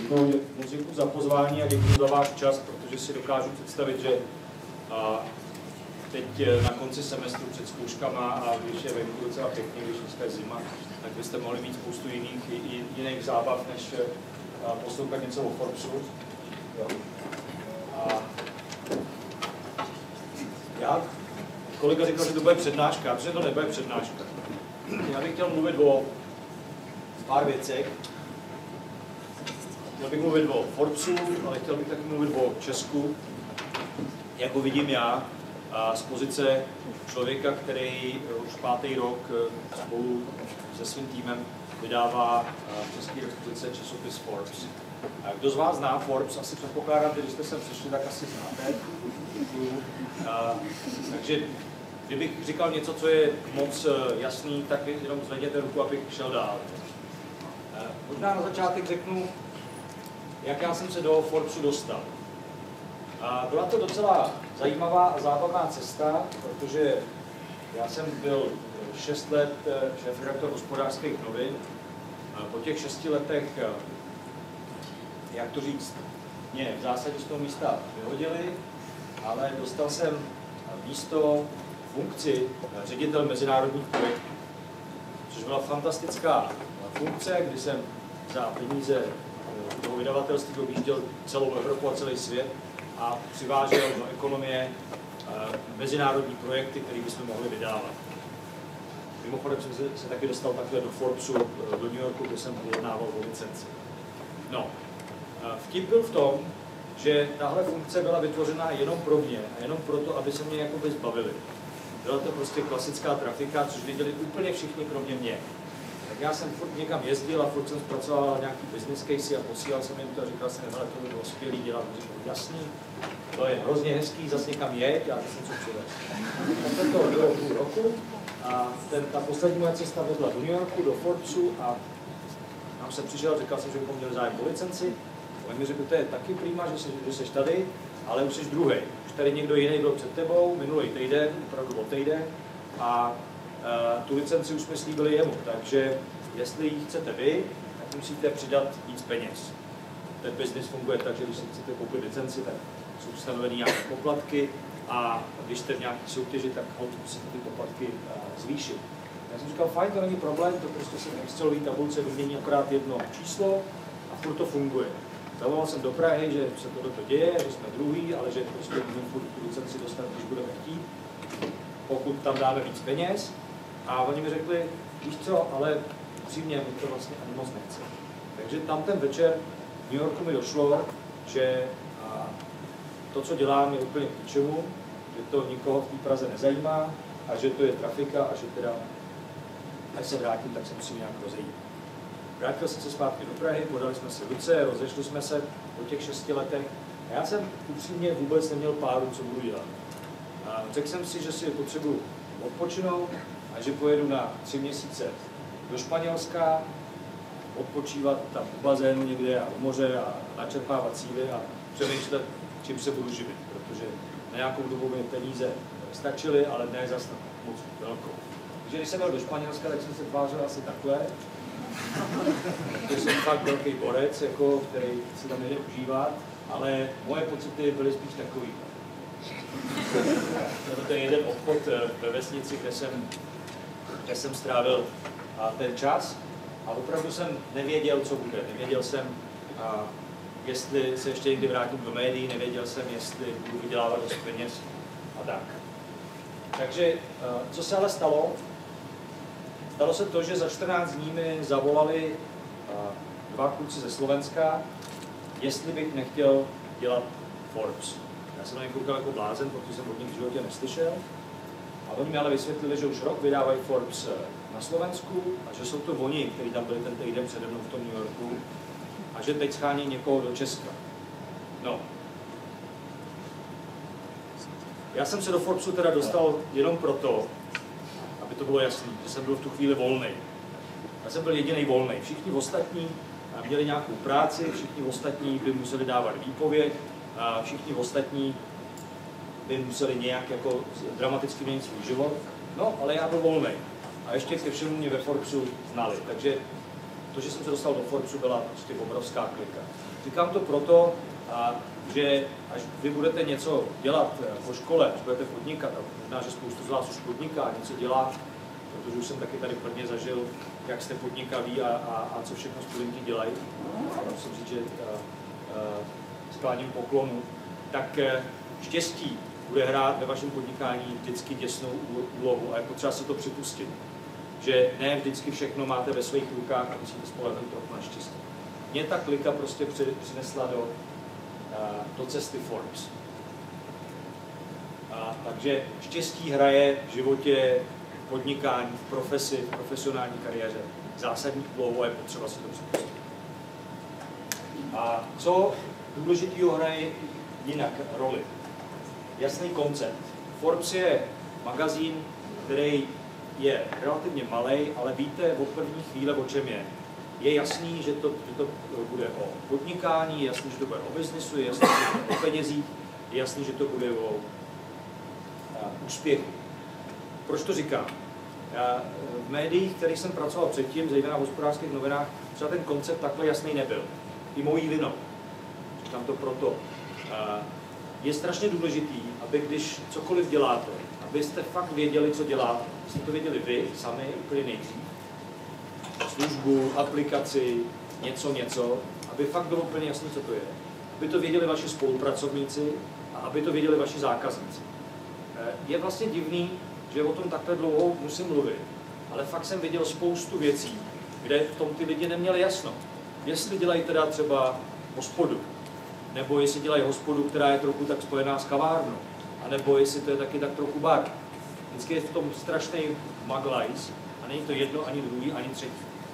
Děkuji za pozvání a děkuji za váš čas, protože si dokážu představit, že teď na konci semestru před zkouškama a když je venku docela pěkně, když dneska je zima, tak byste mohli mít spoustu jiných zábav, než poslouchat něco o Forbesu. Kolega říkal, že to bude přednáška, protože to nebude přednáška. Já bych chtěl mluvit o pár věcech. Chtěl bych mluvit o Forbesu, ale chtěl bych taky mluvit o Česku, jak ho vidím já, z pozice člověka, který už 5. rok spolu se svým týmem vydává v České republice časopis Forbes. Kdo z vás zná Forbes, asi předpokládám, že když jste sem přišli, tak asi znáte. Takže kdybych říkal něco, co je moc jasný, tak jenom zvedněte ruku, abych šel dál. Možná na začátek řeknu, jak já jsem se do Forbesu dostal. Byla to docela zajímavá a zábavná cesta, protože já jsem byl 6 let šéfredaktor Hospodářských novin. Po těch 6 letech, jak to říct, mě v zásadě z toho místa vyhodili, ale dostal jsem místo funkci ředitel mezinárodních projektů, což byla fantastická funkce, kdy jsem za peníze toho vydavatelství objížděl celou Evropu a celý svět a přivážel do ekonomie mezinárodní projekty, které bychom mohli vydávat. Mimochodem jsem se taky dostal takhle do Forbesu, do New Yorku, kde jsem vyjednával o licenci. No, vtip byl v tom, že tahle funkce byla vytvořena jenom pro mě a jenom proto, aby se mě jakoby zbavili. Byla to prostě klasická trafika, což věděli úplně všichni kromě mě. Tak já jsem furt někam jezdil a furt jsem zpracoval nějaký business case a posílal jsem jim to a říkal jsem, hele, to bylo skvělý, dělat, říkal, jasný, to je hrozně hezký, zase někam jeď, já jsem co přivez. Tak to bylo půl roku a ta poslední moje cesta byla do New Yorku, do Forbesu a tam jsem přišel, říkal jsem, že bychom měli zájem o licenci. On mi řekl, to je taky prima, že jsi tady, ale už jsi druhý. Už tady někdo jiný byl před tebou, minulý týden, opravdu o týden, a tu licenci už jsme slíbili jemu. Takže jestli ji chcete vy, tak musíte přidat víc peněz. Ten business funguje tak, že když si chcete koupit licenci, tak jsou stanovené nějaké poplatky a když jste v nějaké soutěži, tak musíte ty poplatky zvýšit. Já jsem říkal, fajn, to není problém, to prostě se v Excelové tabulce vymění akorát jedno číslo a furt to funguje. Zavolal jsem do Prahy, že se tohle děje, že jsme druhý, ale že prostě můžeme furt tu licenci dostat, když budeme chtít, pokud tam dáme víc peněz. A oni mi řekli, víš co, ale upřímně mi to vlastně ani moc nechce. Takže tam ten večer v New Yorku mi došlo, že to, co dělám, je úplně k ničemu, že to nikoho v té Praze nezajímá a že to je trafika a že teda, až se vrátím, tak se musím nějak rozejít. Vrátil jsem se zpátky do Prahy, podali jsme si ruce, rozešli jsme se po těch 6 letech a já jsem upřímně vůbec neměl páru, co budu dělat. Řekl jsem si, že si potřebuji odpočinout a že pojedu na 3 měsíce do Španělska, odpočívat tam u bazénu někde a u moře a načerpávat síly a přemýšlet, čím se budu živit, protože na nějakou dobu mi peníze stačily, ale ne zase moc velkou. Takže když jsem byl do Španělska, tak jsem se tvářil asi takhle. To jsem fakt velký borec, jako, který se tam jde užívat, ale moje pocity byly spíš takový. To je jeden obchod ve vesnici, kde jsem strávil ten čas a opravdu jsem nevěděl, co bude. Nevěděl jsem, jestli se ještě někdy vrátím do médií, nevěděl jsem, jestli budu vydělávat dost peněz a tak. Takže co se ale stalo? Stalo se to, že za 14 dní mi zavolali 2 kluci ze Slovenska, jestli bych nechtěl dělat Forbes. Já jsem na ně koukal jako blázen, protože jsem od nich v životě neslyšel. A oni mi ale vysvětlili, že už rok vydávají Forbes na Slovensku a že jsou to oni, kteří tam byli ten týden přede mnou v tom New Yorku a že teď schání někoho do Česka. No. Já jsem se do Forbesu teda dostal jenom proto, aby to bylo jasné, že jsem byl v tu chvíli volný. Já jsem byl jediný volný. Všichni ostatní měli nějakou práci, všichni ostatní by museli dávat výpověď, a všichni ostatní by museli nějak jako dramaticky měnit svůj život. No, ale já byl volný. A ještě ke všemu mě ve Forbesu znali. Takže to, že jsem se dostal do Forbesu, byla prostě obrovská klika. Říkám to proto, že až vy budete něco dělat po škole, až budete podnikat, a možná, že spoustu z vás už podniká, něco dělá, protože už jsem taky tady prvně zažil, jak jste podnikaví a co všechno studenti dělají. A musím říct, že skláním poklonu. Tak štěstí bude hrát ve vašem podnikání vždycky děsnou úlohu a je potřeba si to připustit. Že ne vždycky všechno máte ve svých rukách a musíte spolehnout trochu na štěstí. Mě ta klika prostě přinesla do cesty Forbes. Takže štěstí hraje v životě, v podnikání, v profesi, v profesionální kariéře zásadní úlohu a je potřeba si to připustit. A co důležitýho hraje jinak roli? Jasný koncept. Forbes je magazín, který je relativně malej, ale víte od první chvíle, o čem je. Je jasný, že to bude o podnikání, je jasný, že to bude o biznisu, je jasný, že to bude o penězích, je jasný, že to bude o úspěchu. Proč to říkám? V médiích, v kterých jsem pracoval předtím, zejména v Hospodářských novinách, třeba ten koncept takhle jasný nebyl. I mojí vinou. Říkám to proto. Je strašně důležitý, aby když cokoliv děláte, abyste fakt věděli, co děláte. Abyste to věděli vy sami, úplně nejdřív. Službu, aplikaci, něco, aby fakt bylo úplně jasné, co to je. Aby to věděli vaši spolupracovníci a aby to věděli vaši zákazníci. Je vlastně divný, že o tom takhle dlouho musím mluvit, ale fakt jsem viděl spoustu věcí, kde v tom ty lidi neměli jasno. Jestli dělají teda třeba hospodu, nebo jestli dělají hospodu, která je trochu tak spojená s kavárnou, anebo jestli to je taky tak trochu bar. Vždycky je v tom strašný maglajs a není to jedno, ani druhý, ani třetí.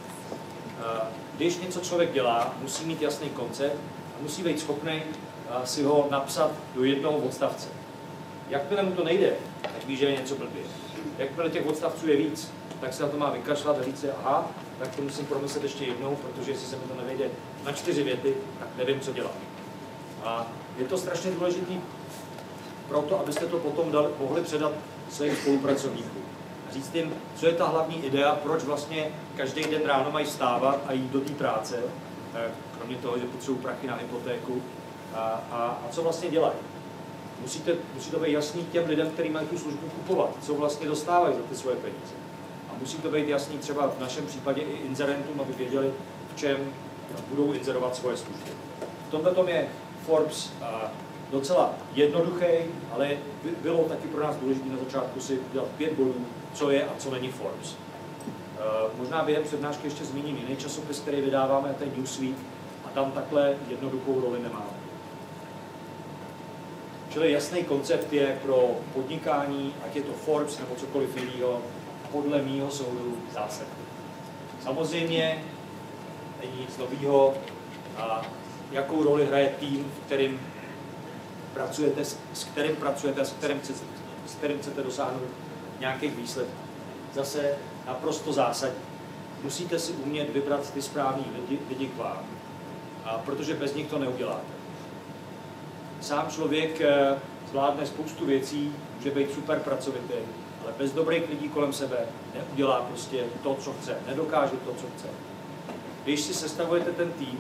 Když něco člověk dělá, musí mít jasný koncept a musí být schopný si ho napsat do jednoho odstavce. Jakmile mu to nejde, tak ví, že je něco blbě. Jakmile těch odstavců je víc, tak se na to má vykašlat a říct si, aha, tak to musím promyslet ještě jednou, protože jestli se mi to nevejde na 4 věty, tak nevím, co dělat. A je to strašně důležitý proto, abyste to potom mohli předat svým spolupracovníkům. A říct jim, co je ta hlavní idea, proč vlastně každý den ráno mají vstávat a jít do té práce, kromě toho, že potřebují prachy na hypotéku, a co vlastně dělají. Musí to být jasný těm lidem, kteří mají tu službu kupovat, co vlastně dostávají za ty svoje peníze. A musí to být jasný třeba v našem případě i inzerentům, aby věděli, v čem budou inzerovat svoje služby. V tomhle tom je Forbes docela jednoduchý, ale bylo taky pro nás důležité na začátku si udělat 5 bodů, co je a co není Forbes. Možná během přednášky ještě zmíním jiný časopis, který vydáváme, to je Newsweek, a tam takhle jednoduchou roli nemáme. Čili jasný koncept je pro podnikání, ať je to Forbes nebo cokoliv jiného, podle mýho soudu zásadní. Samozřejmě není nic nového, jakou roli hraje tým, s kterým pracujete, s kterým chcete dosáhnout nějakých výsledků. Zase naprosto zásadní. Musíte si umět vybrat ty správný lidi k vám, protože bez nich to neuděláte. Sám člověk zvládne spoustu věcí, může být super pracovitý, ale bez dobrých lidí kolem sebe neudělá prostě to, co chce, nedokáže to, co chce. Když si sestavujete ten tým,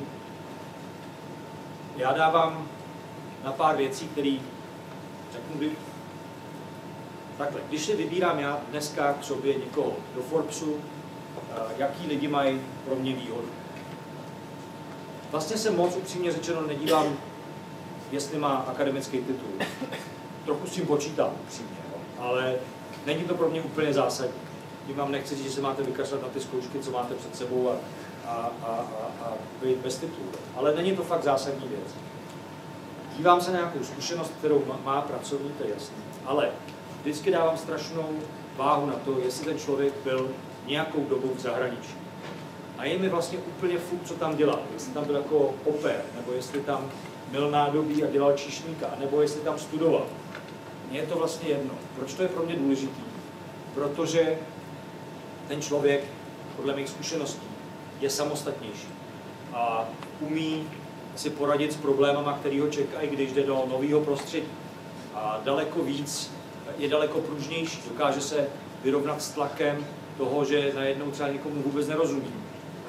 já dávám na pár věcí, které řeknu takhle. Když si vybírám já dneska k sobě někoho do Forbesu, jaký lidi mají pro mě výhodu. Vlastně se moc upřímně řečeno nedívám, jestli má akademický titul. Trochu s tím počítám upřímně, ale není to pro mě úplně zásadní. Tím vám nechci říct, že se máte vykašlat na ty zkoušky, co máte před sebou a být bez titulu. Ale není to fakt zásadní věc. Dívám se na nějakou zkušenost, kterou má pracovník, to je jasný. Ale vždycky dávám strašnou váhu na to, jestli ten člověk byl nějakou dobu v zahraničí. A je mi vlastně úplně fuk, co tam dělá. Jestli tam byl jako opér, nebo jestli tam měl nádobí a dělal číšníka, nebo jestli tam studoval. Mně je to vlastně jedno. Proč to je pro mě důležitý? Protože ten člověk, podle mých zkušeností, je samostatnější a umí si poradit s problémama, který ho čekají, když jde do nového prostředí. A daleko víc, je daleko pružnější, dokáže se vyrovnat s tlakem toho, že najednou třeba někomu vůbec nerozumí.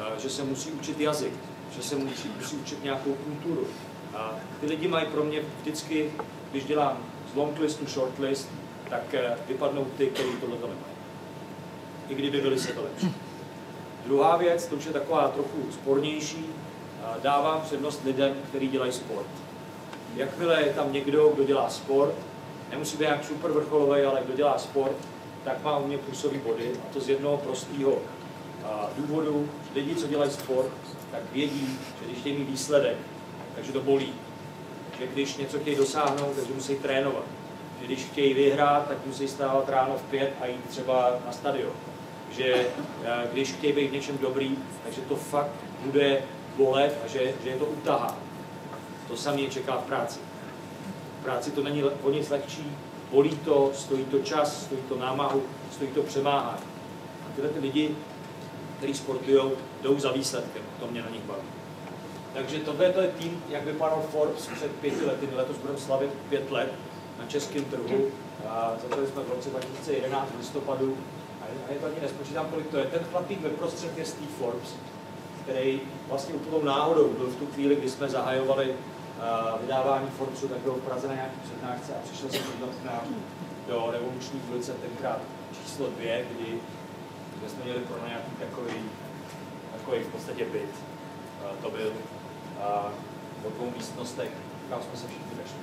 že se musí učit jazyk, že se musí učit nějakou kulturu. A ty lidi mají pro mě vždycky, když dělám z long listu short list, tak vypadnou ty, kteří tohleto nemají. I kdyby byli se to lepší. Druhá věc, to už je taková trochu spornější, dávám přednost lidem, kteří dělají sport. Jakmile je tam někdo, kdo dělá sport, nemusí být nějak super vrcholový, ale kdo dělá sport, tak má u mě plusové body. A to z jednoho prostého důvodu, že lidi, co dělají sport, tak vědí, že když chtějí mít výsledek, takže to bolí. Že když něco chtějí dosáhnout, takže musí trénovat. Že když chtějí vyhrát, tak musí stávat ráno v 5 a jít třeba na stadion. Že když chtějí být v něčem dobrý, takže to fakt bude bolet a že je to utahá. To samé čeká v práci. V práci to není o nic lehčí, bolí to, stojí to čas, stojí to námahu, stojí to přemáhání. A tyhle ty lidi, kteří sportují, jdou za výsledkem. To mě na nich baví. Takže tohle je tým, jak vypadal Forbes před 5 lety. Letos budeme slavit 5 let na českém trhu. A začali jsme v roce 2011 v listopadu. A je to ani nespočítám, kolik to je. Ten chlapík ve prostřed je Steve Forbes, který vlastně úplnou náhodou byl v tu chvíli, kdy jsme zahajovali vydávání Forbesu, tak byl v Praze na nějaký přednášce a přišel jsem do Revoluční ulice, tenkrát číslo 2, kde jsme měli pro nějaký takový v podstatě byt. To byl o 2 místnostech, kam jsme se všichni vešli.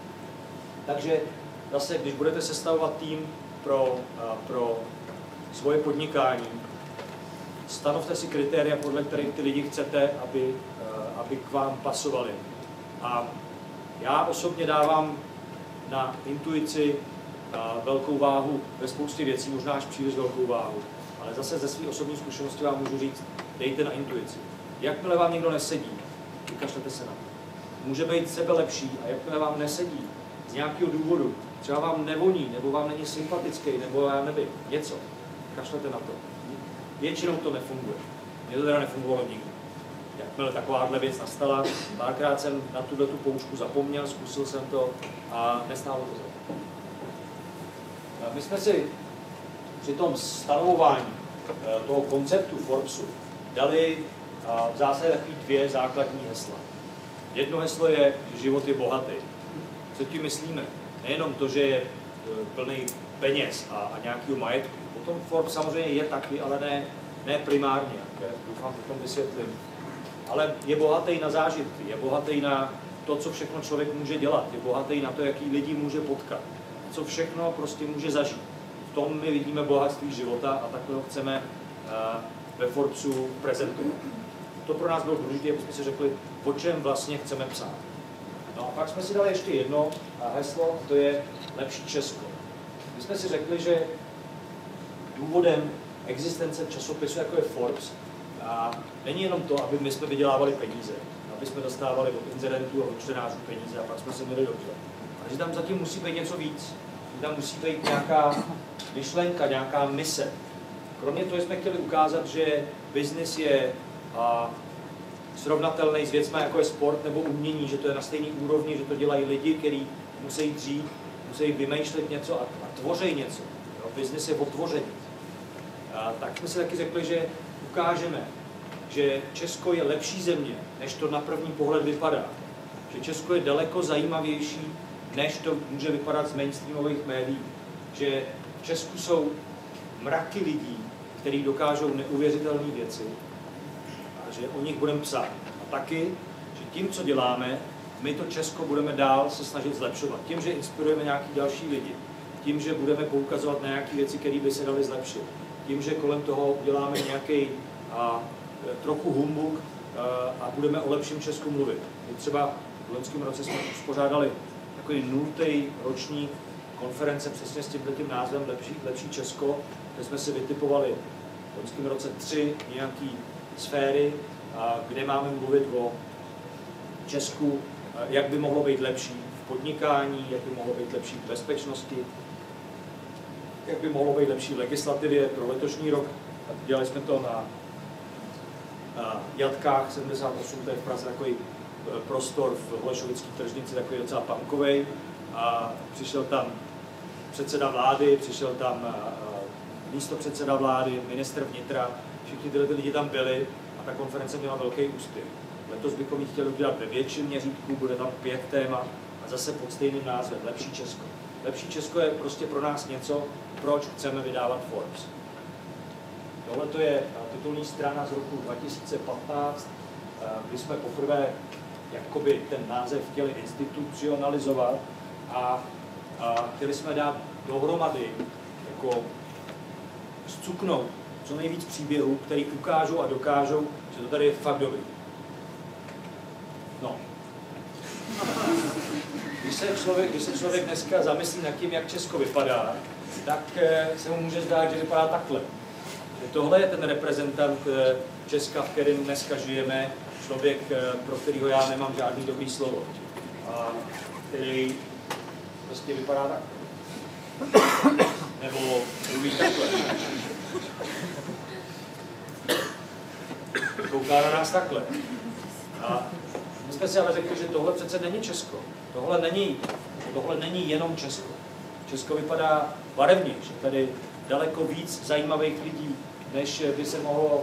Takže zase, když budete sestavovat tým pro svoje podnikání, stanovte si kritéria, podle kterých ty lidi chcete, aby k vám pasovali. A já osobně dávám na intuici velkou váhu ve spoustě věcí, možná až příliš velkou váhu. Ale zase ze své osobní zkušenosti vám můžu říct, dejte na intuici. Jakmile vám někdo nesedí, vykašlete se na to. Může být sebe lepší a jakmile vám nesedí z nějakého důvodu, třeba vám nevoní, nebo vám není sympatický, nebo já nevím, něco, kašlete na to. Většinou to nefunguje. Mně to teda nefungovalo nikdy. Jakmile takováhle věc nastala, párkrát jsem na tu poučku zapomněl, zkusil jsem to a nestálo to za to. My jsme si při tom stanovování toho konceptu Forbesu dali v zásadě takový 2 základní hesla. Jedno heslo je, že život je bohatý. Co tím myslíme? Nejenom to, že je plný peněz a nějakého majetku. Potom Forbes samozřejmě je taky, ale ne primárně. Doufám, že tom vysvětlím. Ale je bohatý na zážitky, je bohatý na to, co všechno člověk může dělat, je bohatý na to, jaký lidi může potkat, co všechno prostě může zažít. V tom my vidíme bohatství života a takhle ho chceme ve Forbesu prezentovat. To pro nás bylo důležité, aby jsme si řekli, o čem vlastně chceme psát. No a pak jsme si dali ještě jedno heslo, to je lepší Česko. My jsme si řekli, že důvodem existence časopisu, jako je Forbes, není jenom to, aby my jsme vydělávali peníze, aby jsme dostávali od inzerentů a od čtenářů peníze a pak jsme se měli dobře. Ale že tam zatím musí být něco víc. Že tam musí být nějaká myšlenka, nějaká mise. Kromě toho jsme chtěli ukázat, že biznis je srovnatelný s věcmi, jako je sport nebo umění, že to je na stejné úrovni, že to dělají lidi, kteří musí dřít, musí vymýšlet něco a tvoří něco. Biznis je o tvoření. Tak jsme si taky řekli, že ukážeme, že Česko je lepší země, než to na první pohled vypadá. Že Česko je daleko zajímavější, než to může vypadat z mainstreamových médií. Že v Česku jsou mraky lidí, kteří dokážou neuvěřitelné věci a že o nich budeme psát. A taky, že tím, co děláme, my to Česko budeme dál se snažit zlepšovat. Tím, že inspirujeme nějaký další lidi. Tím, že budeme poukazovat na nějaké věci, které by se daly zlepšit. Tím, že kolem toho uděláme nějaký trochu humbuk a budeme o lepším Česku mluvit. Třeba v loňském roce jsme uspořádali takový 0. ročník konference přesně s tím názvem Lepší Česko, kde jsme si vytipovali v loňském roce 3 nějaké sféry, kde máme mluvit o Česku, jak by mohlo být lepší v podnikání, jak by mohlo být lepší v bezpečnosti, jak by mohlo být lepší v legislativě pro letošní rok. Dělali jsme to na Jatkách 78, to je v Praze takový prostor v Holešovické tržnici, takový docela punkovej. A přišel tam předseda vlády, přišel tam místopředseda vlády, ministr vnitra, všichni tyhle lidi tam byli a ta konference měla velký úspěch. Letos bychom ji chtěli udělat ve větším měřítku, bude tam 5 témat a zase pod stejným názvem Lepší Česko. Lepší Česko je prostě pro nás něco, proč chceme vydávat Forbes. Tohle je titulní strana z roku 2015, kdy jsme poprvé jakoby ten název chtěli institucionalizovat a chtěli jsme dát dohromady, jako zcuknout co nejvíc příběhů, který ukážou a dokážou, že to tady je fakt dobrý. No. Když se člověk dneska zamyslí nad tím, jak Česko vypadá, tak se mu může zdát, že vypadá takhle. Tohle je ten reprezentant Česka, v kterém dneska žijeme, člověk, pro kterého já nemám žádný dobrý slovo, a který prostě vypadá tak. Nebo mluví takhle. Kouká na nás takhle. A my jsme si ale řekli, že tohle přece není Česko. Tohle není jenom Česko. Česko vypadá barevnější. Tady daleko víc zajímavých lidí, než by se mohlo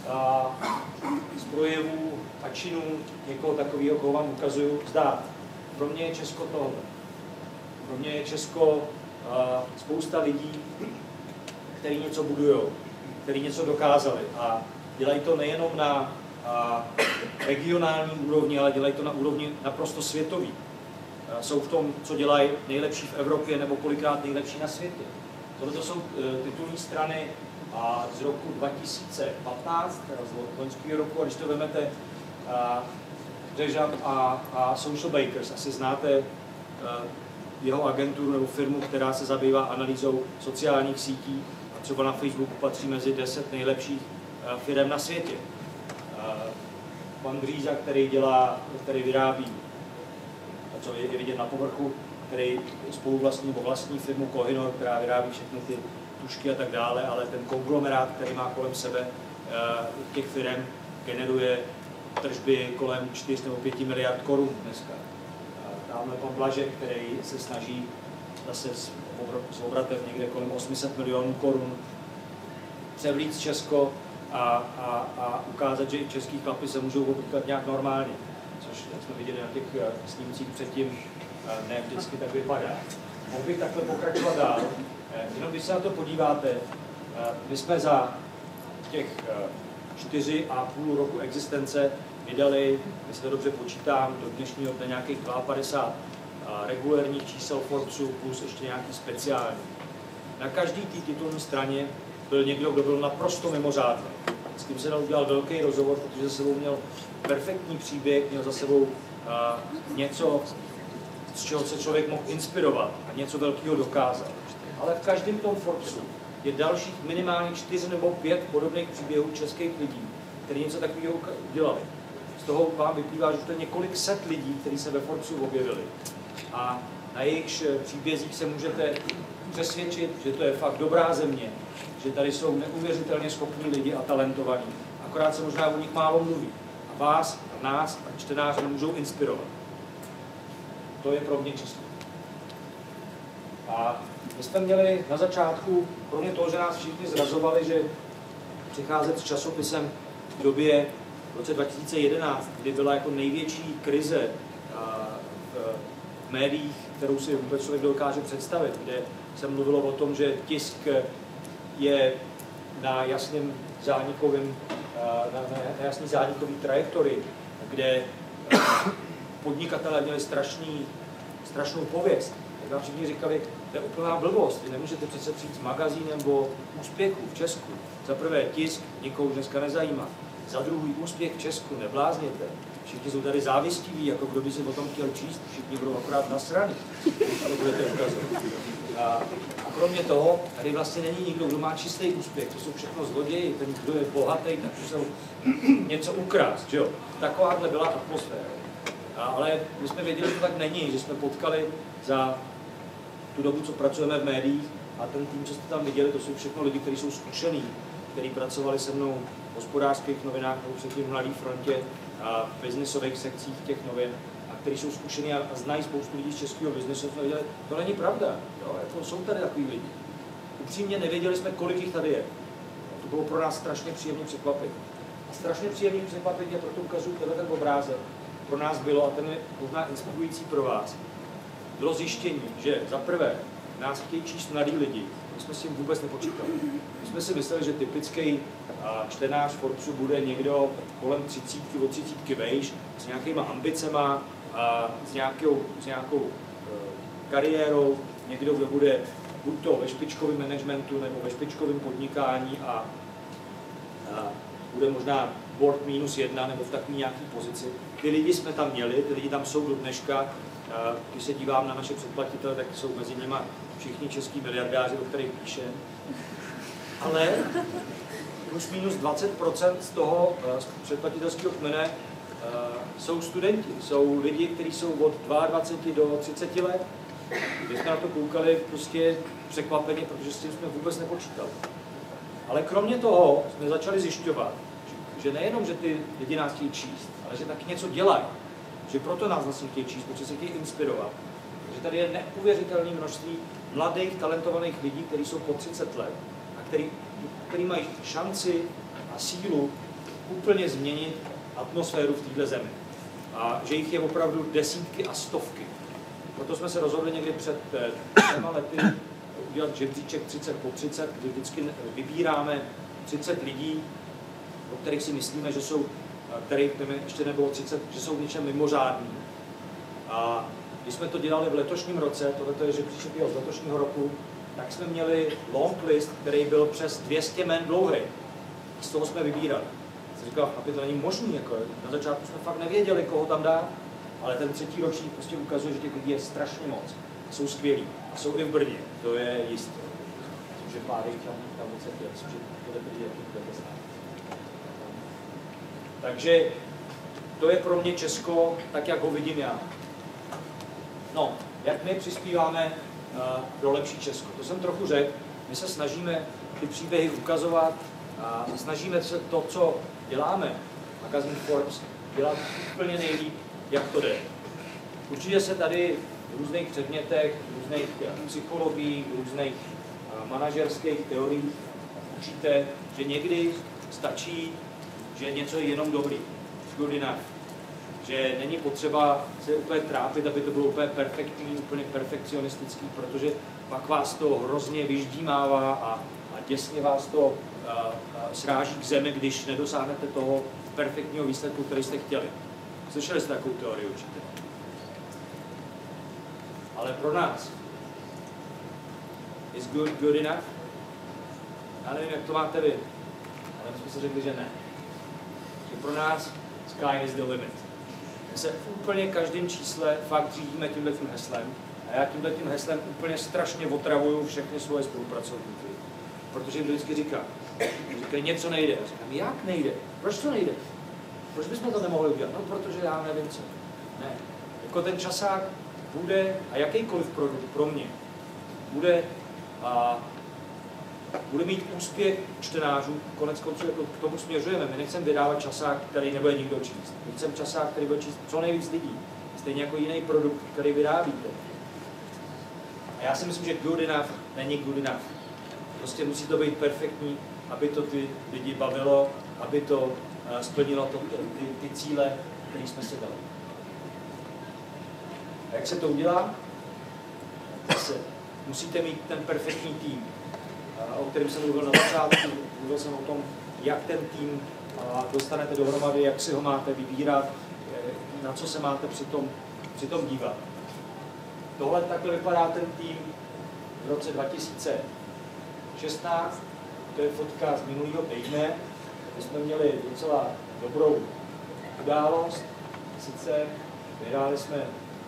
z projevů a činů někoho takového, koho vám ukazuju, zdát. Pro mě je Česko tohle. Pro mě je Česko spousta lidí, kteří něco budujou, kteří něco dokázali a dělají to nejenom na regionální úrovni, ale dělají to na úrovni naprosto světový. Jsou v tom, co dělají nejlepší v Evropě nebo kolikrát nejlepší na světě. Tohle jsou titulní strany z roku 2015, z loňského roku, a když to vezmete Řežab a Social Bakers, asi znáte jeho agenturu nebo firmu, která se zabývá analýzou sociálních sítí a třeba na Facebooku patří mezi 10 nejlepších firm na světě. Pan Bříza, který vyrábí, co je vidět na povrchu, který spoluvlastní nebo vlastní firmu Kohinoor, která vyrábí všechny ty tušky a tak dále, ale ten konglomerát, který má kolem sebe těch firm, generuje tržby kolem 4 nebo 5 miliard korun dneska. Tamhle pan Blažek, který se snaží zase s obratem někde kolem 800 milionů korun převlít Česko a ukázat, že i český chlapi se můžou oblíkat nějak normálně, což, jak jsme viděli na těch snímcích předtím, ne vždycky tak vypadá. Mohl bych takhle pokračovat dál. Jenom když se na to podíváte, my jsme za těch 4,5 roku existence vydali, jestli to dobře počítám, do dnešního dne nějakých 52 regulérních čísel Forbesu plus ještě nějaký speciální. Na každý té titulní straně byl někdo, kdo byl naprosto mimořádný. S tím se udělal velký rozhovor, protože za sebou měl perfektní příběh, měl za sebou něco, z čeho se člověk mohl inspirovat a něco velkého dokázat. Ale v každém tom Forbesu je dalších minimálně 4 nebo 5 podobných příběhů českých lidí, kteří něco takového udělali. Z toho vám vyplývá, že to je několik set lidí, kteří se ve Forbesu objevili. A na jejich příbězích se můžete přesvědčit, že to je fakt dobrá země, že tady jsou neuvěřitelně schopní lidi a talentovaní. Akorát se možná o nich málo mluví. A vás, a nás, a čtenáře můžou inspirovat. To je pro mě Česko. A my jsme měli na začátku, kromě toho, že nás všichni zrazovali, že přicházet s časopisem v době v roce 2011, kdy byla jako největší krize v médiích, kterou si vůbec člověk dokáže představit, kde se mluvilo o tom, že tisk je na jasný zánikový trajektorii, kde podnikatelé měli strašnou pověst. Tak nám všichni říkali, to je úplná blbost, vy nemůžete přece přijít s magazínem o úspěchu v Česku. Za prvé tisk nikoho dneska nezajímá. Za druhý úspěch v Česku, neblázněte. Všichni jsou tady závistiví, jako kdo by si o tom chtěl číst, všichni budou akorát nasraní. To budete ukazovat. A kromě toho, tady vlastně není nikdo, kdo má čistý úspěch, to jsou všechno zloději, ten, kdo je bohatý, tak musel něco ukrást, že jo. Takováhle byla atmosféra. Ale my jsme věděli, že to tak není, že jsme potkali za tu dobu, co pracujeme v médiích, a ten tým, co jste tam viděli, to jsou všechno lidi, kteří jsou zkušený, kteří pracovali se mnou v hospodářských novinách, nebo předtím v Mladé frontě, a v biznisových sekcích těch novin, a kteří jsou zkušení a znají spoustu lidí z českého biznesu. Jsme viděli, to není pravda, jo? Jako jsou tady takový lidi. Upřímně nevěděli jsme, kolik jich tady je. To bylo pro nás strašně příjemné překvapení. A strašně příjemný překvapení, a proto ukazuju ten obrázek, pro nás bylo, a ten je možná inspirující pro vás, bylo zjištění, že za prvé nás chtějí číst mladí lidi. My jsme s tím vůbec nepočítali. My jsme si mysleli, že typický čtenář Forbesu bude někdo kolem 30, od 30 vejš, s nějakýma ambicema, s nějakou kariérou, někdo, kdo bude buď to ve špičkovém managementu nebo ve špičkovém podnikání a bude možná board -1 nebo v takové nějaké pozici. Ty lidi jsme tam měli, ty lidi tam jsou do dneška. Když se dívám na naše předplatitele, tak jsou mezi nimi všichni český miliardáři, o kterých píšem. Ale plus minus 20% z toho předplatitelského kmene jsou studenti, jsou lidi, kteří jsou od 22 do 30 let. Když jsme na to koukali, prostě překvapeně, protože s tím jsme vůbec nepočítali. Ale kromě toho jsme začali zjišťovat, že nejenom, že ty lidi nás chtějí číst, ale že taky něco dělají. Že proto nás vlastně chtějí číst, protože se chtějí inspirovat. Že tady je neuvěřitelné množství mladých, talentovaných lidí, kteří jsou po 30 let a který mají šanci a sílu úplně změnit atmosféru v této zemi. A že jich je opravdu desítky a stovky. Proto jsme se rozhodli někdy před 3 lety udělat žebříček 30 po 30, kdy vždycky vybíráme 30 lidí, o kterých si myslíme, že jsou, kterých ještě nebylo 30, že jsou v něčem mimořádní. A když jsme to dělali v letošním roce, tohle je žebříček z letošního roku, tak jsme měli long list, který byl přes 200 jmen dlouhý. Z toho jsme vybírali. Jsem říkal, aby to není možný, jako na začátku jsme fakt nevěděli, koho tam dát, ale ten 3. ročník prostě ukazuje, že těch lidí je strašně moc. Jsou skvělí. A jsou i v Brně, to je jisté. Myslím, že pár jich tam moc je, myslím, že tohle lidi jaký budete znát. Takže to je pro mě Česko, tak jak ho vidím já. No, jak my přispíváme do lepší Česko? To jsem trochu řekl. My se snažíme ty příběhy ukazovat a snažíme se to, co děláme, magazín Forbes, dělat úplně nejlíp, jak to jde. Určitě se tady v různých předmětech, v různých psychologiích, v různých manažerských teoriích učíte, že někdy stačí, že něco je jenom dobrý, good enough. Že není potřeba se úplně trápit, aby to bylo úplně perfektní, úplně perfekcionistický, protože pak vás to hrozně vyždímává a děsně vás to sráží k zemi, když nedosáhnete toho perfektního výsledku, který jste chtěli. Slyšeli jste takovou teorii určitě. Ale pro nás is good enough? Já nevím, jak to máte vy, ale my jsme si řekli, že ne. Že pro nás sky is the limit. My se v úplně každém čísle fakt řídíme tímhletím heslem a já tímhletím heslem úplně strašně otravuju všechny svoje spolupracovníky. Protože jim vždycky říkají, něco nejde. Já říkám, jak nejde? Proč to nejde? Proč bychom to nemohli udělat? No, protože já nevím co. Ne. Jako ten časák bude, a jakýkoliv produkt pro mě, bude mít úspěch čtenářů, konec konců jako k tomu směřujeme. My nechceme vydávat časák, který nebude nikdo číst. My chceme časák, který bude číst co nejvíc lidí. Stejně jako jiný produkt, který vyrábíte. A já si myslím, že good enough není good enough. Prostě musí to být perfektní, aby to ty lidi bavilo, aby to splnilo ty cíle, které jsme si dali. A jak se to udělá? Zase musíte mít ten perfektní tým, o kterém jsem mluvil na začátku. Mluvil jsem o tom, jak ten tým dostanete dohromady, jak si ho máte vybírat, na co se máte přitom dívat. Tohle takhle vypadá ten tým v roce 2016. To je fotka z minulého týdne. My jsme měli docela dobrou událost. Sice vyhráli jsme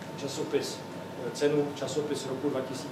cenu časopis roku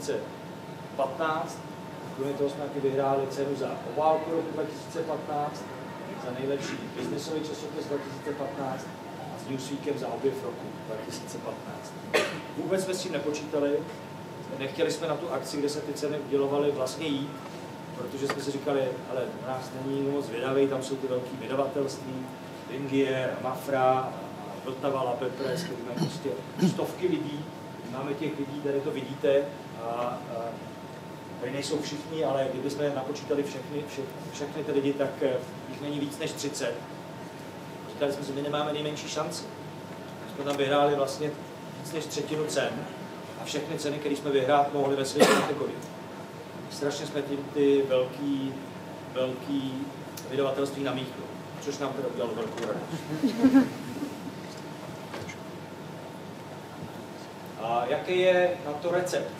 2015. Kromě toho jsme taky vyhráli cenu za obálku roku 2015, za nejlepší biznesový časopis 2015 a s Newsweekem za objev roku 2015. Vůbec jsme s tím nepočítali. Nechtěli jsme na tu akci, kde se ty ceny udělovaly, vlastně jít, protože jsme si říkali, ale u nás není moc vydavý, tam jsou ty velké vydavatelství, Ringier, Mafra, a Vltava, La Pepres, který mají prostě stovky lidí. Máme těch lidí, tady to vidíte, a tady nejsou všichni, ale kdybychom napočítali všechny ty lidi, tak jich není víc než 30. říkali jsme si, my nemáme nejmenší šanci. Jsme tam vyhráli vlastně víc než třetinu cen a všechny ceny, které jsme vyhrát mohli ve své kategorii. Strašně jsme tím ty velký vydavatelství namíchli, což nám teda udělalo velkou radost. A jaký je na to recept?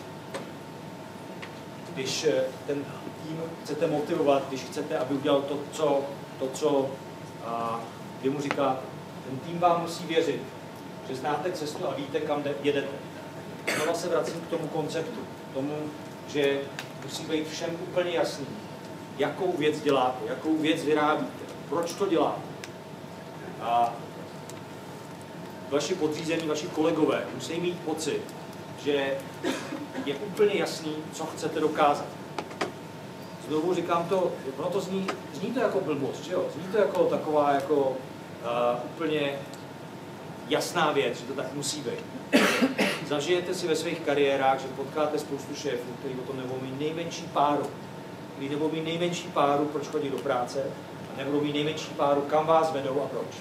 Když ten tým chcete motivovat, když chcete, aby udělal to, co vy mu říkáte, ten tým vám musí věřit, že znáte cestu a víte, kam jedete. Znovu se vracím k tomu konceptu, tomu, že musí být všem úplně jasný, jakou věc děláte, jakou věc vyrábíte, proč to děláte. A vaši podřízení, vaši kolegové musí mít pocit, že je úplně jasný, co chcete dokázat. Znovu říkám to, ono to zní to jako blbost, že jo? Zní to jako taková jako úplně jasná věc, že to tak musí být. Zažijete si ve svých kariérách, že potkáte spoustu šéfů, kteří o tom nebudou mít nejmenší páru. Kteří nebudou mít nejmenší páru, proč chodí do práce, a nebudou mít nejmenší páru, kam vás vedou a proč.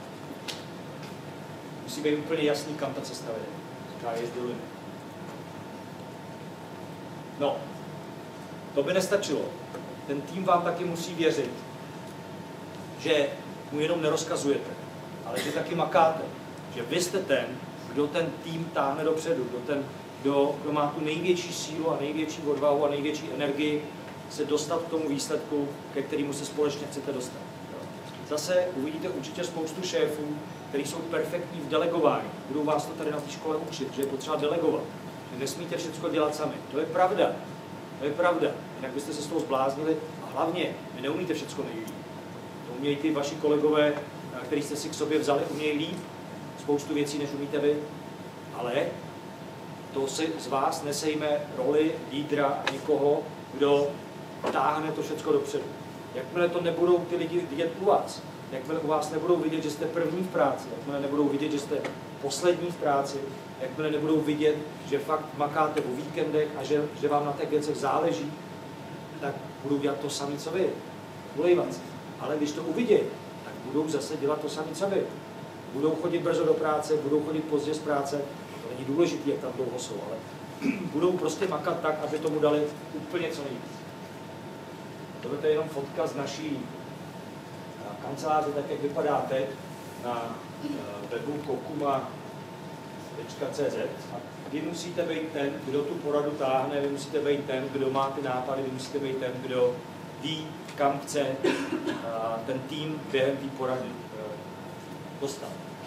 Musí být úplně jasný, kam ta cesta vede. Říká jezdil. No, to by nestačilo. Ten tým vám taky musí věřit, že mu jenom nerozkazujete, ale že taky makáte. Že vy jste ten, kdo ten tým táhne dopředu, kdo má tu největší sílu a největší odvahu a největší energii se dostat k tomu výsledku, ke kterému se společně chcete dostat. Zase uvidíte určitě spoustu šéfů, kteří jsou perfektní v delegování. Budou vás to tady na té škole učit, že je potřeba delegovat. Že nesmíte všechno dělat sami. To je pravda. To je pravda. Jinak byste se z toho zbláznili. A hlavně, vy neumíte všechno nejlíp. To umějí ty vaši kolegové, který jste si k sobě vzali, umějí líp spoustu věcí, než umíte vy. Ale to si z vás nesejme roli lídra někoho, kdo táhne to všechno dopředu. Jakmile to nebudou ty lidi vidět u vás, jakmile u vás nebudou vidět, že jste první v práci, jakmile nebudou vidět, že jste poslední v práci, jakmile nebudou vidět, že fakt makáte o víkendech a že vám na těch věcech záleží, tak budou dělat to samé, co vy. Ulejvat se. Ale když to uvidí, tak budou zase dělat to samé, co vy. Budou chodit brzo do práce, budou chodit pozdě z práce, to není důležité, jak tam dlouho jsou, ale budou prostě makat tak, aby tomu dali úplně co nejvíc. Tohle je jenom fotka z naší kanceláře, tak jak vypadá teď na webu kokuma.cz. Vy musíte být ten, kdo tu poradu táhne, vy musíte být ten, kdo má ty nápady, vy musíte být ten, kdo ví, kam chce ten tým během té porady dostat.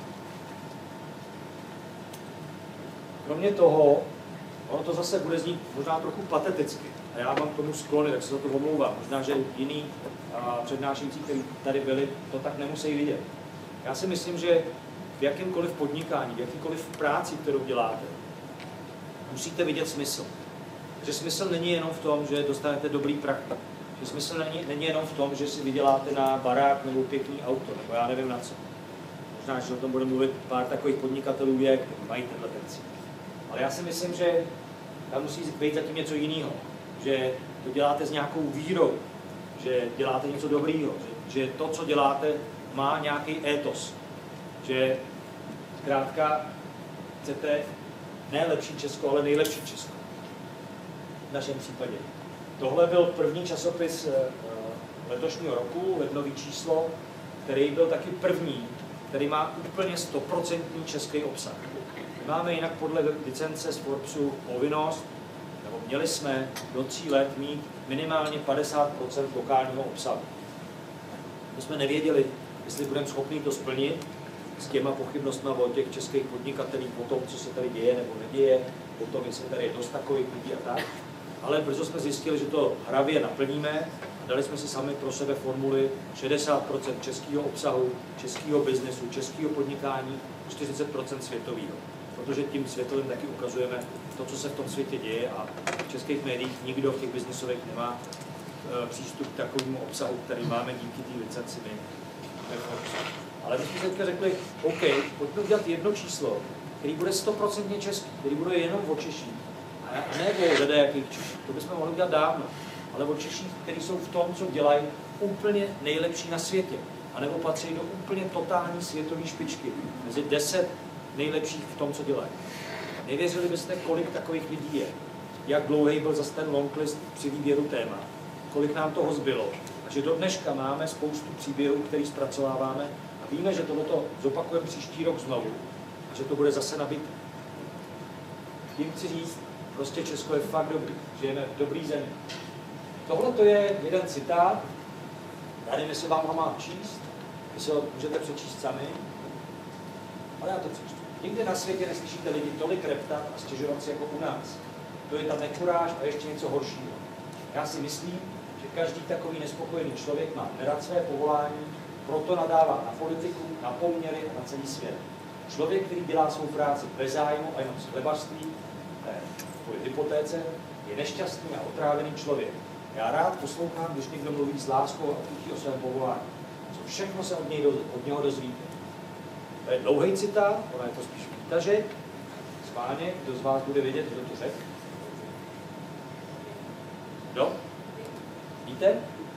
Kromě toho, ono to zase bude znít možná trochu pateticky. A já mám k tomu sklony, tak se za to omlouvám. Možná, že jiní přednášející, kteří tady byli, to tak nemusí vidět. Já si myslím, že v jakémkoliv podnikání, v jakékoliv práci, kterou děláte, musíte vidět smysl. Že smysl není jenom v tom, že dostanete dobrý prachy. Že smysl není jenom v tom, že si vyděláte na barák nebo pěkný auto, nebo já nevím na co. Možná, že o tom bude mluvit pár takových podnikatelů, kteří mají tenhle ten cíl. Ale já si myslím, že tam musí být zatím něco jiného. Že to děláte s nějakou vírou, že děláte něco dobrýho, že to, co děláte, má nějaký étos. Že zkrátka chcete ne lepší Česko, ale nejlepší Česko. V našem případě. Tohle byl první časopis letošního roku, lednový číslo, který byl taky první, který má úplně 100% český obsah. My máme jinak podle licence z Forbesu povinnost, nebo měli jsme do 3 let mít minimálně 50% lokálního obsahu. My jsme nevěděli, jestli budeme schopni to splnit s těma pochybnostmi o těch českých podnikatelích, o tom, co se tady děje nebo neděje, o tom, jestli tady je dost takových lidí a tak. Ale brzo jsme zjistili, že to hravě naplníme a dali jsme si sami pro sebe formuli 60% českého obsahu, českého biznesu, českého podnikání, 40% světového. Protože tím světovým taky ukazujeme to, co se v tom světě děje a v českých médiích nikdo v těch biznesových nemá přístup k takovému obsahu, který máme díky té licenci my. Ale my jsme si teďka řekli, OK, pojďme udělat jedno číslo, který bude 100% český, který bude jenom o Češích. A ne o ledajakých Češích, to bychom mohli udělat dávno, ale o Češích, kteří jsou v tom, co dělají, úplně nejlepší na světě. anebo patří do úplně totální světové špičky, mezi 10 nejlepších v tom, co dělají. Nevěřili byste, kolik takových lidí je, jak dlouhý byl zase ten longlist při výběru téma, kolik nám toho zbylo. A že do dneška máme spoustu příběhů, který zpracováváme a víme, že tohleto zopakujeme příští rok znovu a že to bude zase nabité. Tím chci říct, prostě Česko je fakt dobrý, žijeme v dobrý zemi. Tohle to je jeden citát, já nevím, jestli vám ho mám číst, jestli ho můžete přečíst sami, ale já to přečtu. Nikde na světě neslyšíte lidi tolik reptat a stěžovat si jako u nás. To je ta nekuráž a ještě něco horšího. Já si myslím, že každý takový nespokojený člověk má nerad své povolání, proto nadává na politiku, na poměry a na celý svět. Člověk, který dělá svou práci bez zájmu a jenom z hlebařství, kvůli hypotéce, je nešťastný a otrávený člověk. Já rád poslouchám, když někdo mluví s láskou a chutí o svém povolání. Co všechno se od něho dozvíte. To je dlouhý citát, ono je to spíš výtažek. Schválně, kdo z vás bude vědět, kdo to řekl? Kdo? Víte?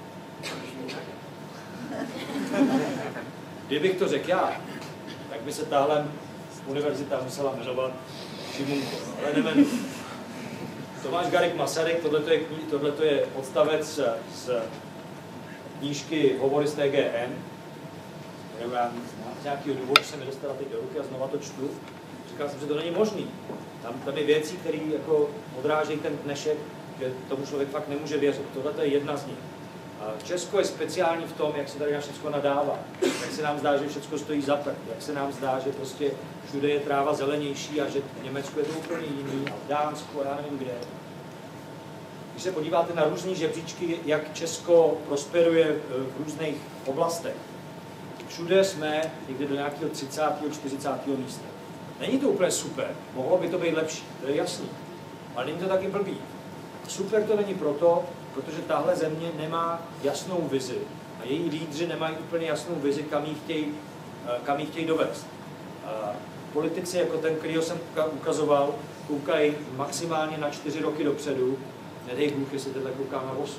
Kdybych to řekl já, tak by se tahle univerzita musela jmenovat Šimunko, ale nemenuji. Tomáš Garrigue Masaryk, tohleto je odstavec z knížky Hovory z TGM, kterou já z nějakého důvodu jsem mi dostala teď do ruky a znova to čtu. Říkal jsem, že to není možný. Tam je věci, které jako odrážejí ten dnešek, že tomu člověk fakt nemůže věřit. Tohle je jedna z nich. Česko je speciální v tom, jak se tady na všechno nadává. Jak se nám zdá, že všechno stojí za prd. Jak se nám zdá, že prostě všude je tráva zelenější a že v Německu je to úplně jiný a v Dánsku a já nevím kde. Když se podíváte na různé žebříčky, jak Česko prosperuje v různých oblastech, všude jsme někde do nějakého 30. 40. místa. Není to úplně super, mohlo by to být lepší, to je jasný, ale není to taky blbý. Super to není proto, protože tahle země nemá jasnou vizi a její lídři nemají úplně jasnou vizi, kam jí chtějí dovést. Politici jako ten, kterýho jsem ukazoval, koukají maximálně na 4 roky dopředu, nedej Bůh, jestli tenhle kouká na 8.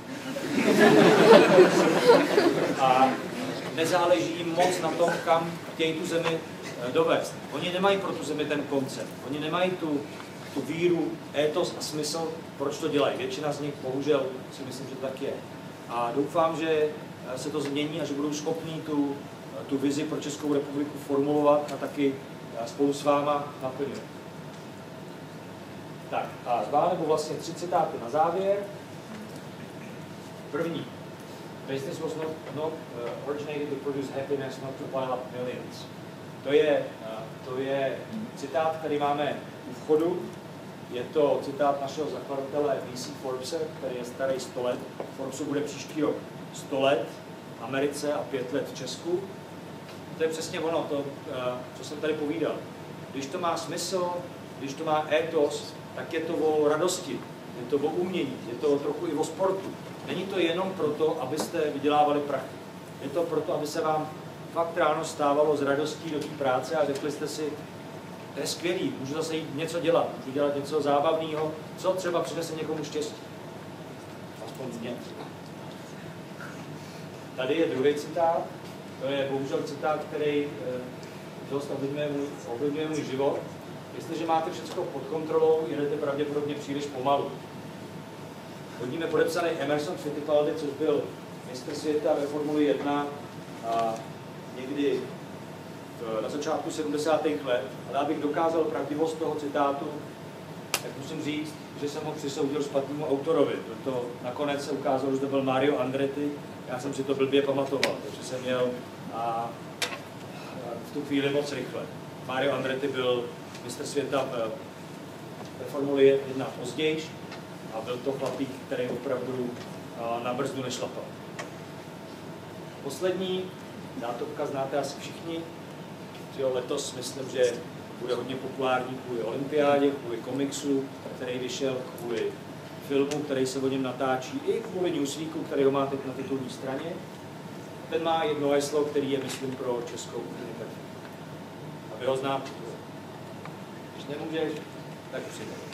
A nezáleží jim moc na tom, kam chtějí tu zemi dovést. Oni nemají pro tu zemi ten koncept, oni nemají tu víru, étos a smysl, proč to dělají. Většina z nich bohužel si myslím, že tak je. A doufám, že se to změní a že budou schopní tu vizi pro Českou republiku formulovat a taky spolu s váma naplnit. Tak a zbá nebo vlastně 3 citáty na závěr. První. Business was not originated to produce happiness, not to pile up millions. To je citát, který máme u vchodu. Je to citát našeho zakladatele VC Forbese, který je starý 100 let. Forbesu bude příští rok 100 let v Americe a 5 let v Česku. To je přesně ono, co jsem tady povídal. Když to má smysl, když to má étos, tak je to o radosti, je to o umění, je to trochu i o sportu. Není to jenom proto, abyste vydělávali prachy. Je to proto, aby se vám fakt ráno stávalo s radostí do té práce a řekli jste si, to je skvělý, můžu zase jít něco dělat, můžu dělat něco zábavného, co třeba přinese někomu štěstí. Aspoň mě. Tady je druhý citát, to je bohužel citát, který dost ovlivňuje můj život. Jestliže máte všechno pod kontrolou, jedete pravděpodobně příliš pomalu. Pod ním je podepsaný Emerson Fittipaldi, což byl mistr světa ve Formuli 1 a někdy na začátku 70. let. Ale abych dokázal pravdivost toho citátu, tak musím říct, že jsem ho přisoudil špatnému autorovi. To nakonec se ukázalo, že to byl Mario Andretti. Já jsem si to blbě pamatoval, takže jsem jel a v tu chvíli moc rychle. Mario Andretti byl mistr světa ve Formuli 1 později a byl to chlapík, který opravdu na brzdu nešlapal. Poslední, dátovka znáte asi všichni, letos myslím, že bude hodně populární kvůli olympiádě, kvůli komiksu, který vyšel, kvůli filmu, který se o něm natáčí, i kvůli Newsweeku, který ho má teď na titulní straně. Ten má jedno heslo, který je, myslím, pro Českou úplně perfektní. A vy ho znáte. Když nemůžeš, tak přijde.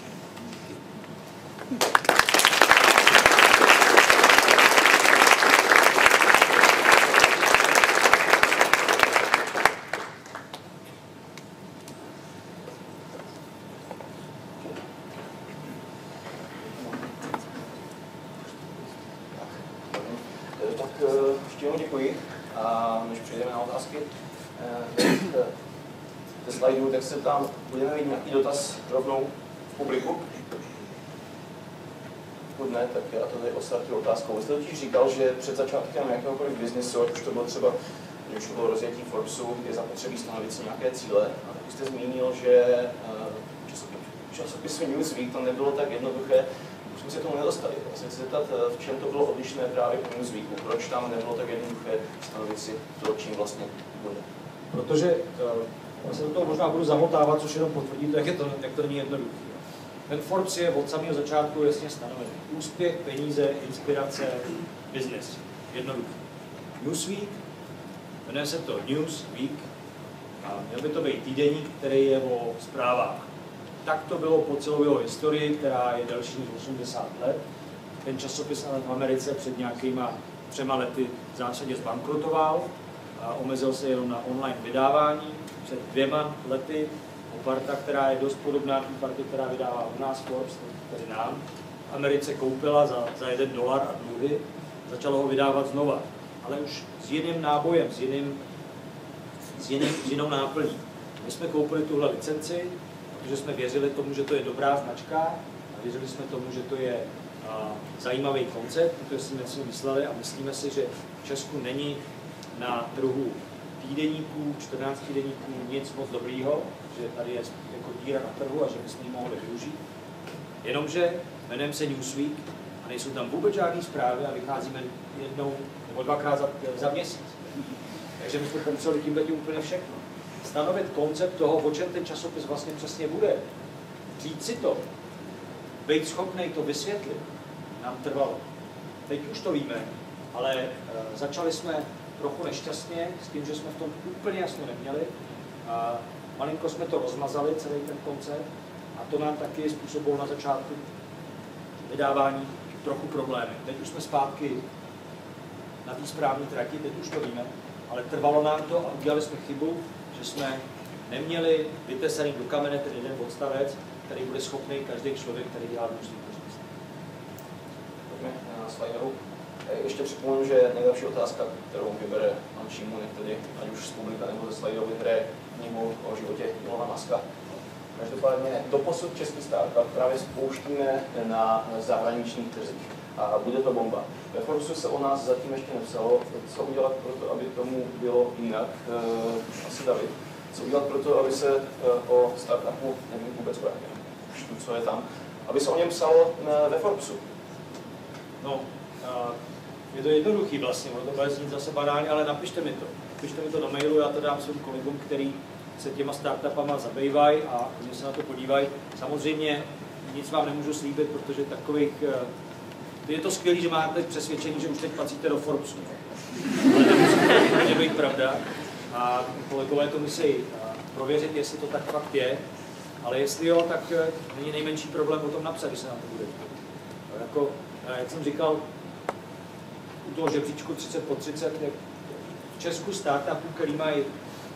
Tak ještě jednou děkuji. A než přejdeme na otázky ze slajdů, tak se tam budeme mít nějaký dotaz rovnou v publiku. Pokud ne, tak já to tady odstartuju otázkou. Vy jste totiž říkal, že před začátkem jakéhokoliv biznesu, ať už to bylo třeba, když to bylo rozjetí Forbesu, je zapotřebí stanovit si nějaké cíle. A tak jste zmínil, že časopisu Newsweek to nebylo tak jednoduché, už jsme se tomu nedostali. Já se chci zeptat, v čem to bylo odlišné právě k Newsweeku, proč tam nebylo tak jednoduché stanovit si to, čím vlastně bude. Protože já se do toho možná budu zamotávat, což jenom potvrdí to, jak to není jednoduché. Ten Forbes je od samého začátku jasně stanovený. Úspěch, peníze, inspirace, business. Jednoduchý. Newsweek, jmenuje se to Newsweek a měl by to být týdeník, který je o zprávách. Tak to bylo po celou jeho historii, která je delší než 80 let. Ten časopis v Americe před nějakýma 3 lety v zásadě zbankrotoval a omezil se jenom na online vydávání. Před 2 lety parta, která je dost podobná k partě, která vydává u nás Forbes, tedy nám, v Americe koupila za $1 a dluhy, začalo ho vydávat znova, ale už s jiným nábojem, s jinou náplní. My jsme koupili tuhle licenci, protože jsme věřili tomu, že to je dobrá značka a věřili jsme tomu, že to je zajímavý koncept, protože jsme si mysleli a myslíme si, že v Česku není na trhu týdeníků, 14 týdeníků nic moc dobrýho, že tady je jako díra na trhu a že bychom ji mohli využít. Jenomže jmenujeme se Newsweek a nejsou tam vůbec žádné zprávy a vycházíme jednou nebo 2krát za měsíc. Takže my jsme pomysleli tímhletím úplně všechno. Stanovit koncept toho, o čem ten časopis vlastně přesně bude, říct si to, být schopný to vysvětlit, nám trvalo. Teď už to víme, ale začali jsme trochu nešťastně, s tím, že jsme v tom úplně jasno neměli. A malinko jsme to rozmazali, celý ten koncept, a to nám taky způsobilo na začátku vydávání trochu problémy. Teď už jsme zpátky na té správné trati, teď už to víme, ale trvalo nám to a udělali jsme chybu, že jsme neměli vytesaný do kamene ten jeden odstavec, který bude schopný každý člověk, který dělá různý biznes. Pojďme na slajdu. Ještě připomenu, že nejlepší otázka, kterou vybere pan Šímunek, tedy ať už z publika nebo ze slajdů, vyhraje knihu o životě Ilona Muska. Každopádně doposud český startup právě spouštíme na zahraničních trzích a bude to bomba. Ve Forbesu se o nás zatím ještě nepsalo, co udělat pro to, aby tomu bylo jinak, asi David, co udělat pro to, aby se o startupu, nevím vůbec o jakém, co je tam, aby se o něm psalo ve Forbesu. No, je to jednoduchý vlastně, ono to bude znít zase banálně, ale napište mi to. Napište mi to do mailu, já to dám svým kolegům, který se těma startupama zabývají a oni se na to podívají. Samozřejmě nic vám nemůžu slíbit, protože takových... Je to skvělé, že máte přesvědčení, že už teď patříte do Forbesu. Ale to může být pravda. A kolegové to musí prověřit, jestli to tak fakt je. Ale jestli jo, tak není nejmenší problém o tom napsat, když se na to bude. Jako, jak jsem říkal, u toho žebříčku 30 po 30, v Česku startupů, který mají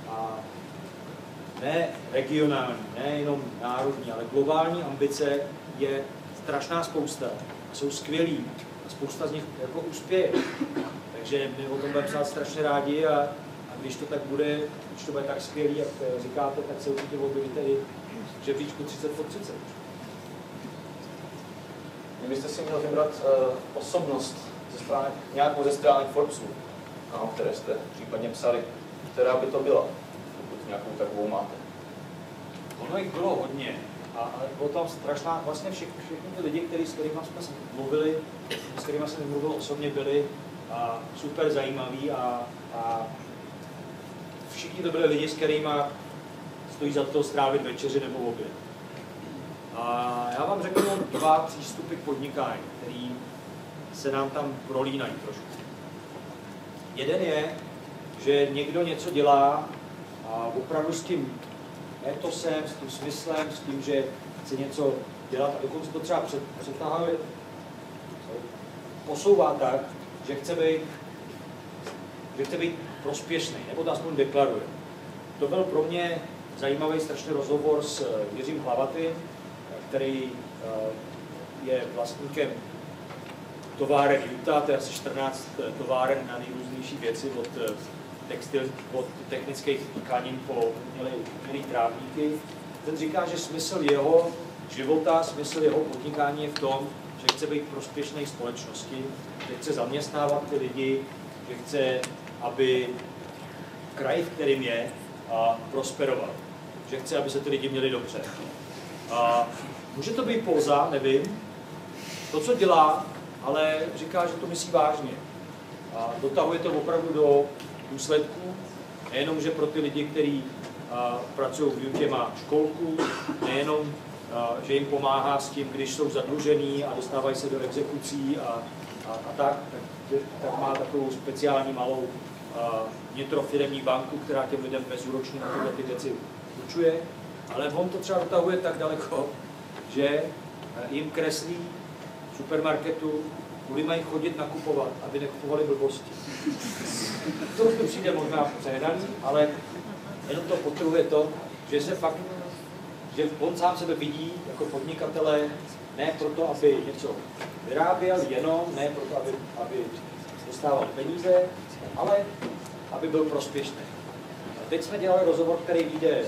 ne regionální, ne jenom národní, ale globální ambice, je strašná spousta. Jsou skvělí a spousta z nich jako uspěje. Takže my o tom budeme psát strašně rádi a když to tak bude, když to bude tak skvělý, jak říkáte, tak se určitě objevíte i v žebříčku 30 po 30. Kdybyste si měl vybrat osobnost ze stránek, nějakou ze stránek Forbesu, o které jste případně psali, která by to byla, pokud nějakou takovou máte? Ono jich bylo hodně, ale bylo tam strašná, vlastně všichni ty lidi, s kterými jsme mluvili, s kterými jsem mluvil osobně, byli super zajímaví a všichni to byli lidi, s kterými stojí za to strávit večeři nebo oběd. A já vám řeknu 2 přístupy k podnikání, který se nám tam prolínají trošku. Jeden je, že někdo něco dělá a opravdu s tím etosem, s tím smyslem, s tím, že chce něco dělat a dokonce to třeba přetahuje, posouvá tak, že chce být prospěšný, nebo to aspoň deklaruje. To byl pro mě zajímavý strašný rozhovor s Jiřím Hlavatým, který je vlastníkem továren Utah, to je asi 14 továren na nejrůznější věci, od technických tkanin po umělý trávníky. Ten říká, že smysl jeho života, smysl jeho podnikání je v tom, že chce být prospěšný společnosti, že chce zaměstnávat ty lidi, že chce, aby kraj, v kterým je, prosperoval. Že chce, aby se ty lidi měli dobře. Může to být póza, nevím. To, co dělá, ale říká, že to myslí vážně. Dotahuje to opravdu do důsledků. Nejenom, že pro ty lidi, kteří pracují v Utah, má školku, nejenom, že jim pomáhá s tím, když jsou zadlužení a dostávají se do exekucí a tak má takovou speciální malou vnitrofiremní banku, která těm lidem bezúročně na tyhle ty věci určuje. Ale on to třeba dotahuje tak daleko, že jim kreslí v supermarketu, kudy mají chodit nakupovat, aby nekupovali blbosti. To už přijde možná přehnaný, ale jenom to podtrhuje to, že se fakt, že on sám sebe vidí jako podnikatele ne proto, aby něco vyráběl, jenom ne proto, aby dostával peníze, ale aby byl prospěšný. Teď jsme dělali rozhovor, který vyjde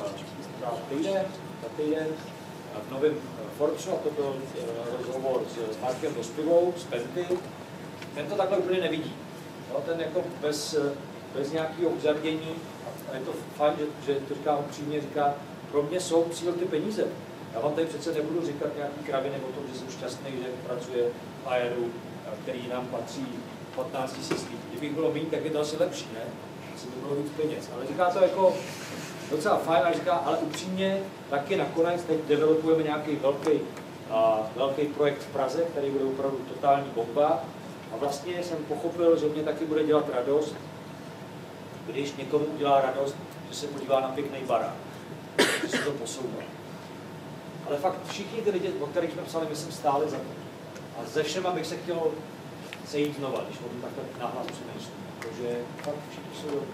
za týden v novém Forbesu, a to byl rozhovor s Markem Dospivou z Penty. Ten to takhle úplně nevidí. No, ten jako bez nějakého uzardění, a je to fajn, že to říká upřímně, říká, pro mě jsou cíl ty peníze. Já vám tady přece nebudu říkat nějaký kraviny o tom, že jsem šťastný, že pracuje v AERu, který nám patří 15 000 lidí. Kdybych bylo méně, tak je to asi lepší, ne? Asi by bylo víc peněz. Ale říká to jako docela fajn, a říká, ale upřímně, taky nakonec teď developujeme nějaký velký projekt v Praze, který bude opravdu totální bomba. A vlastně jsem pochopil, že mě taky bude dělat radost, když někomu udělá radost, že se podívá na pěkný barák, že se to posouvá. Ale fakt všichni ty lidi, o kterých jsme psali, myslím, stáli za to. A ze všema bych se chtěl sejít znova, když o tom takhle nahlas přemýšlím. Protože fakt všichni jsou dobrý.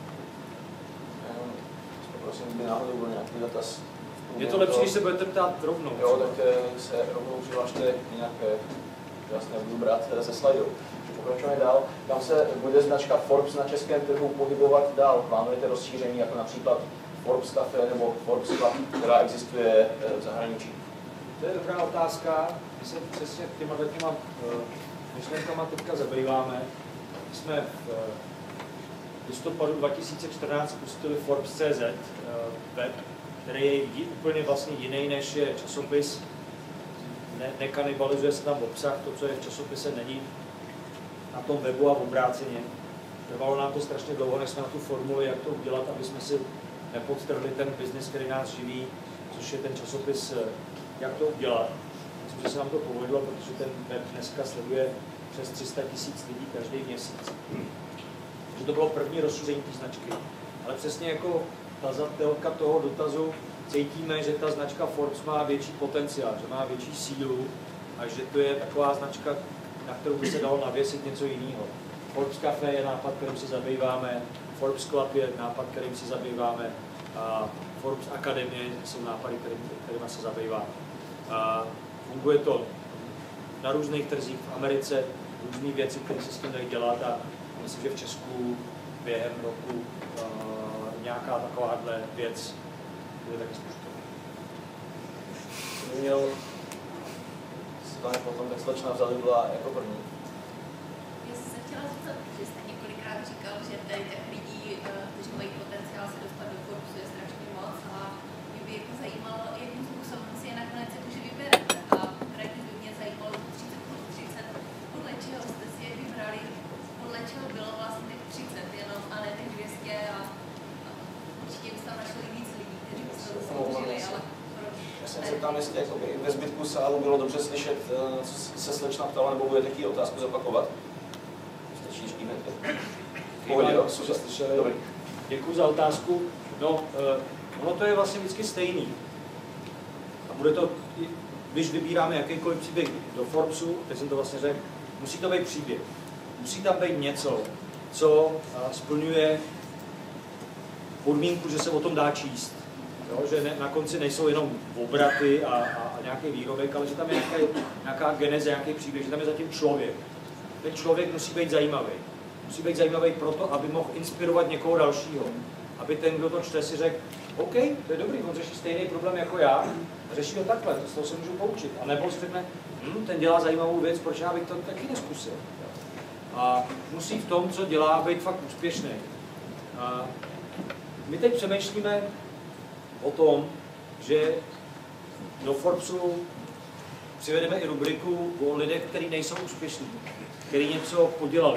Prosím, kdyby náhodou byl nějaký dotaz. Je to lepší, když se budete ptát rovnou. Jo, tak se rovnou přihlašte jinak, vlastně budu brát ze slajdů. Pokračujeme dál. Tam se bude značka Forbes na českém trhu pohybovat dál. Plánujete rozšíření jako například Forbes Cafe nebo Forbes Club, která existuje v zahraničí? To je dobrá otázka. My se přesně těma myšlenkama teďka zabýváme. My jsme v listopadu 2014 pustili Forbes.cz web, který je úplně vlastně jiný, než je časopis. Nekanibalizuje se tam obsah, to, co je v časopise, není na tom webu a obráceně. Trvalo nám to strašně dlouho, než jsme na tu formuli, jak to udělat, aby jsme si nepodtrhli ten biznis, který nás živí, což je ten časopis, jak to udělat. Myslím, že se nám to povedlo, protože ten web dneska sleduje přes 300 000 lidí každý měsíc. Takže to bylo první rozšíření té značky. Ale přesně jako tazatelka toho dotazu cítíme, že ta značka Forbes má větší potenciál, že má větší sílu a že to je taková značka, na kterou by se dalo navěsit něco jiného. Forbes Cafe je nápad, kterým se zabýváme, Forbes Club je nápad, kterým se zabýváme, a Forbes Akademie jsou nápady, kterými se zabýváme. Funguje to na různých trzích v Americe, různé věci, které se s tím dají dělat, a myslím, že v Česku během roku nějaká takováhle věc bude taky spuštěna. Měl potom tak slečna vzali byla jako první. Já jsem se chtěla zeptat, že jste několikrát říkal, že tady těch lidí, kteří mají potenciál se dostat do Forbesu, je strašně moc, a mě by jako zajímalo, jakým způsobem si je nakonec jakože vyberete. A konkrétně by mě zajímalo 30+30, podle čeho jste si je vybrali, podle čeho bylo vlastně těch 30 jenom, a ne těch 200, a určitě byste tam našli víc lidí, kteří by se to zasloužili, ale Já jsem se tam, jestli ve zbytku sálu bylo dobře slyšet, co se slečna ptala, nebo bude taky otázku zopakovat? Stačí, když kýmete. Pohodě, jo, co slyšeli. Dobrý. Děkuji za otázku. No, ono to je vlastně vždycky stejný. A bude to, když vybíráme jakýkoliv příběh do Forbesu, teď jsem to vlastně řekl, musí to být příběh. Musí tam být něco, co splňuje podmínku, že se o tom dá číst. Jo, že na konci nejsou jenom obraty a nějaký výrobek, ale že tam je nějaká geneze, nějaký příběh, že tam je zatím člověk. Ten člověk musí být zajímavý. Musí být zajímavý proto, aby mohl inspirovat někoho dalšího. Aby ten, kdo to čte, si řekl, OK, to je dobrý, on řeší stejný problém jako já, a řeší ho takhle, to z toho se můžu poučit. A nebo si řekne, ten dělá zajímavou věc, proč já bych to taky neskusil. A musí v tom, co dělá, být fakt úspěšný. A my teď přemýšlíme o tom, že do Forbesu přivedeme i rubriku o lidech, kteří nejsou úspěšní, kteří něco podělali.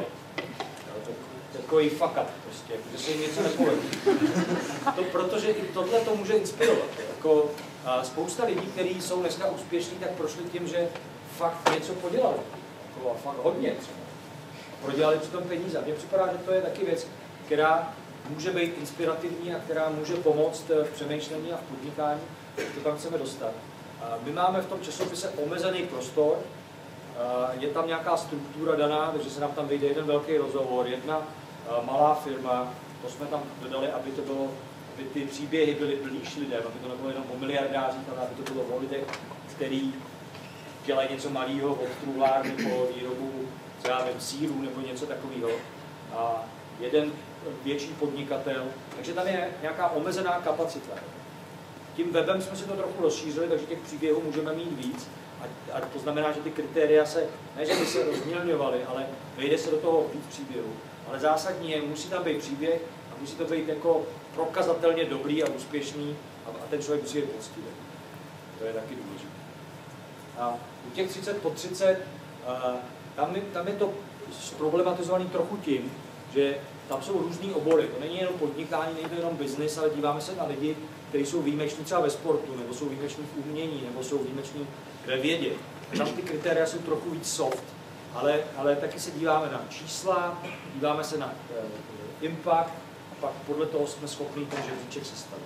Takový fuck up, prostě, že se jim něco nepovedlo. Protože i tohle to může inspirovat. Jako, spousta lidí, kteří jsou dneska úspěšní, tak prošli tím, že fakt něco podělali. Jako, fakt hodně třeba. Prodělali přitom peníze. Mně připadá, že to je taky věc, která může být inspirativní a která může pomoct v přemýšlení a v podnikání. To tam chceme dostat. My máme v tom časopise omezený prostor, je tam nějaká struktura daná, takže se nám tam vyjde jeden velký rozhovor, jedna malá firma, to jsme tam dodali, aby ty příběhy byly blíž lidem, aby to nebylo jenom o miliardářích, ale aby to bylo o lidech, který dělají něco malého, od truhlárny po výrobu, třeba sýrů nebo něco takového. A jeden větší podnikatel, takže tam je nějaká omezená kapacita. Tím webem jsme si to trochu rozšířili, takže těch příběhů můžeme mít víc. A to znamená, že ty kritéria se, ne že by se rozmělňovaly, ale vejde se do toho víc příběhů. Ale zásadní je, musí tam být příběh a musí to být jako prokazatelně dobrý a úspěšný a ten člověk musí být poctivý. To je taky důležité. A u těch 30 po 30, tam je to problematizovaný trochu tím, že tam jsou různý obory. To není jenom podnikání, není to jenom biznis, ale díváme se na lidi, kteří jsou výjimeční třeba ve sportu, nebo jsou výjimeční v umění, nebo jsou výjimeční ve vědě. Tam ty kritéria jsou trochu víc soft, ale taky se díváme na čísla, díváme se na impact a pak podle toho jsme schopni ten žebříček sestavit.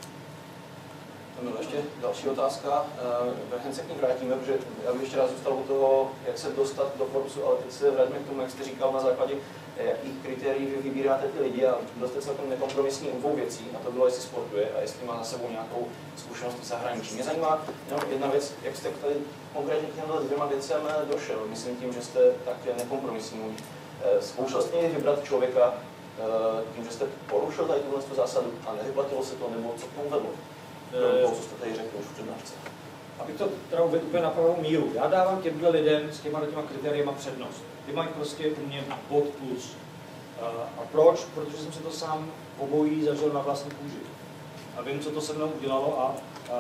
Tam ještě další otázka, hned se k ní vrátíme, protože já bych ještě rád zůstal u toho, jak se dostat do Forbesu, ale teď se vrátíme k tomu, jak jste říkal, na základě jakých kritérií vy vybíráte ty lidi a byl jste celkem nekompromisní u dvou věcí, a to bylo, jestli sportuje a jestli má za sebou nějakou zkušenost v zahraničí. Mě zajímá jenom jedna věc, jak jste tady konkrétně k těmhle dvěma věcem došel, myslím tím, že jste tak nekompromisní. Zkoušel jste někdy vybrat člověka tím, že jste porušil tady tuhle zásadu a nevyplatilo se to, nebo co k tomu vedlo? Co jste tady řekl už v přednášce? Abych to teda uvedl úplně na pravou míru. Já dávám těmhle lidem s těma kritériema přednost. Ty mají prostě u mě bod plus. A proč? Protože jsem se to sám obojí zažil na vlastní kůži. A vím, co to se mnou udělalo a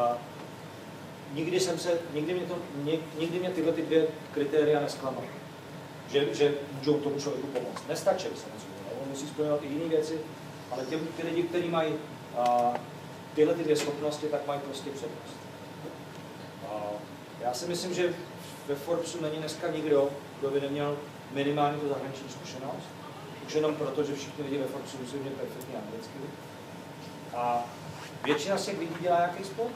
nikdy mě tyhle ty dvě kritéria nesklamaly. Že můžou tomu člověku pomoct. Nestačí samozřejmě, on musí splňovat i jiné věci, ale ty lidi, kteří mají tyhle ty dvě schopnosti, tak mají prostě přednost. Já si myslím, že ve Forbesu není dneska nikdo, kdo by neměl minimálně tu zahraniční zkušenost. Už jenom proto, že všichni lidi ve Forbesu musí mít perfektně anglicky. A většina z těch lidí dělá nějaký sport.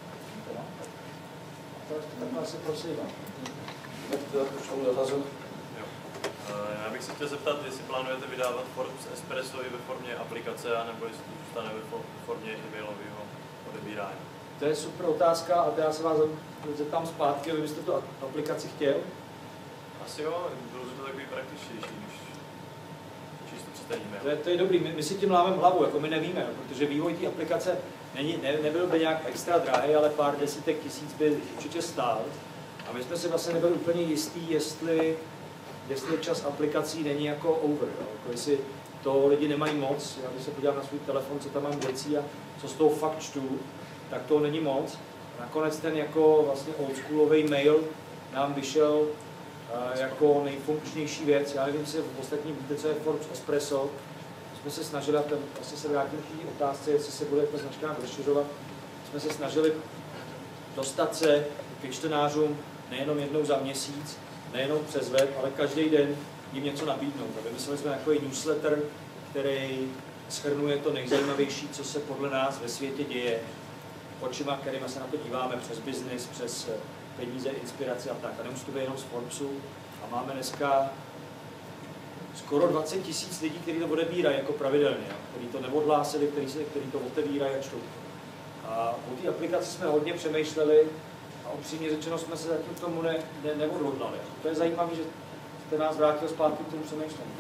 Takhle se prosím. Tak to je dotazu. Já bych se chtěl zeptat, jestli plánujete vydávat Forbes Espresso i ve formě aplikace, anebo jestli to zůstane ve formě e-mailového odebírání. To je super otázka a já se vás zeptám zpátky, vy byste tu aplikaci chtěl? Asi jo, bylo to takový praktičtější, než číst to přes ten e-mail. To je dobrý, my si tím lámeme hlavu, jako my nevíme, protože vývoj té aplikace nebyl by nějak extra drahý, ale pár desítek tisíc by určitě stál. A my jsme si vlastně nebyli úplně jistí, jestli čas aplikací není jako over, jako jestli to lidi nemají moc. Já když se podívám na svůj telefon, co tam mám věcí a co z toho fakt čtu, tak to není moc. Nakonec ten jako vlastně oldschoolový mail nám vyšel jako nejfunkčnější věc. Já nevím, jestli v ostatním víte, co je Forbes Espresso. Jsme se snažili, a vlastně se vrátím k té otázce, jestli se bude ta značka rozšiřovat, jsme se snažili dostat se ke čtenářům nejenom jednou za měsíc, nejenom přes web, ale každý den jim něco nabídnout. A vymysleli jsme takový newsletter, který shrnuje to nejzajímavější, co se podle nás ve světě děje, očima, kterými se na to díváme, přes biznis, přes peníze, inspiraci a tak. A nemusí to být jenom z Forbesu. A máme dneska skoro 20 000 lidí, kteří to odebírají jako pravidelně, kteří to neodhlásili, kteří to otevírají a čtou. A o té aplikaci jsme hodně přemýšleli a upřímně řečeno jsme se zatím k tomu neodhodlali. To je zajímavé, že jste nás vrátil zpátky k tomu přemýšlení.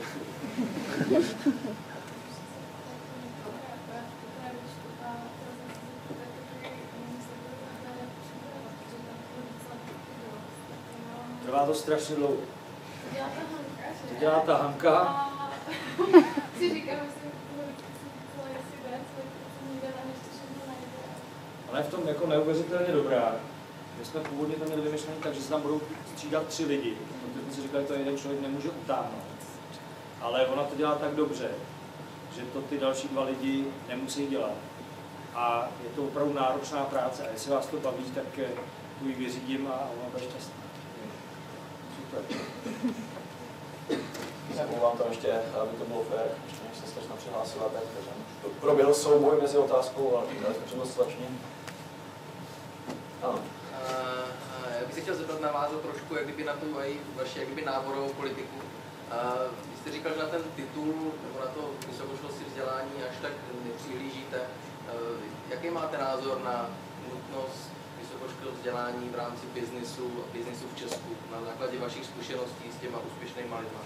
Trvá to strašně dlouho. To dělá ta Hanka. A si říkám, že si věc, nikde tam ještě všechno najde. Ona je v tom jako neuvěřitelně dobrá. My jsme původně tam měli vymyšlený tak, že se tam budou střídat 3 lidi. Protože jsme si říkali, že to jeden člověk nemůže utáhnout. Ale ona to dělá tak dobře, že to ty další 2 lidi nemusí dělat. A je to opravdu náročná práce. A jestli vás to baví, tak tu ji vyřídím a ona bude šťastná. Super. Vám tam ještě, aby to bylo fér, ještě než se strašně přihlásila, tak proběhl souboj mezi otázkou a přednost slačně. Ano. Já bych se chtěl zeptat na vás trošku, jak kdyby na tu vaši náborovou politiku. Vy jste říkal, že na ten titul nebo na to vysokoškolské vzdělání až tak nepřihlížíte. Jaký máte názor na nutnost vysokoškolského vzdělání v rámci biznisu v Česku na základě vašich zkušeností s těma úspěšnýma lidma?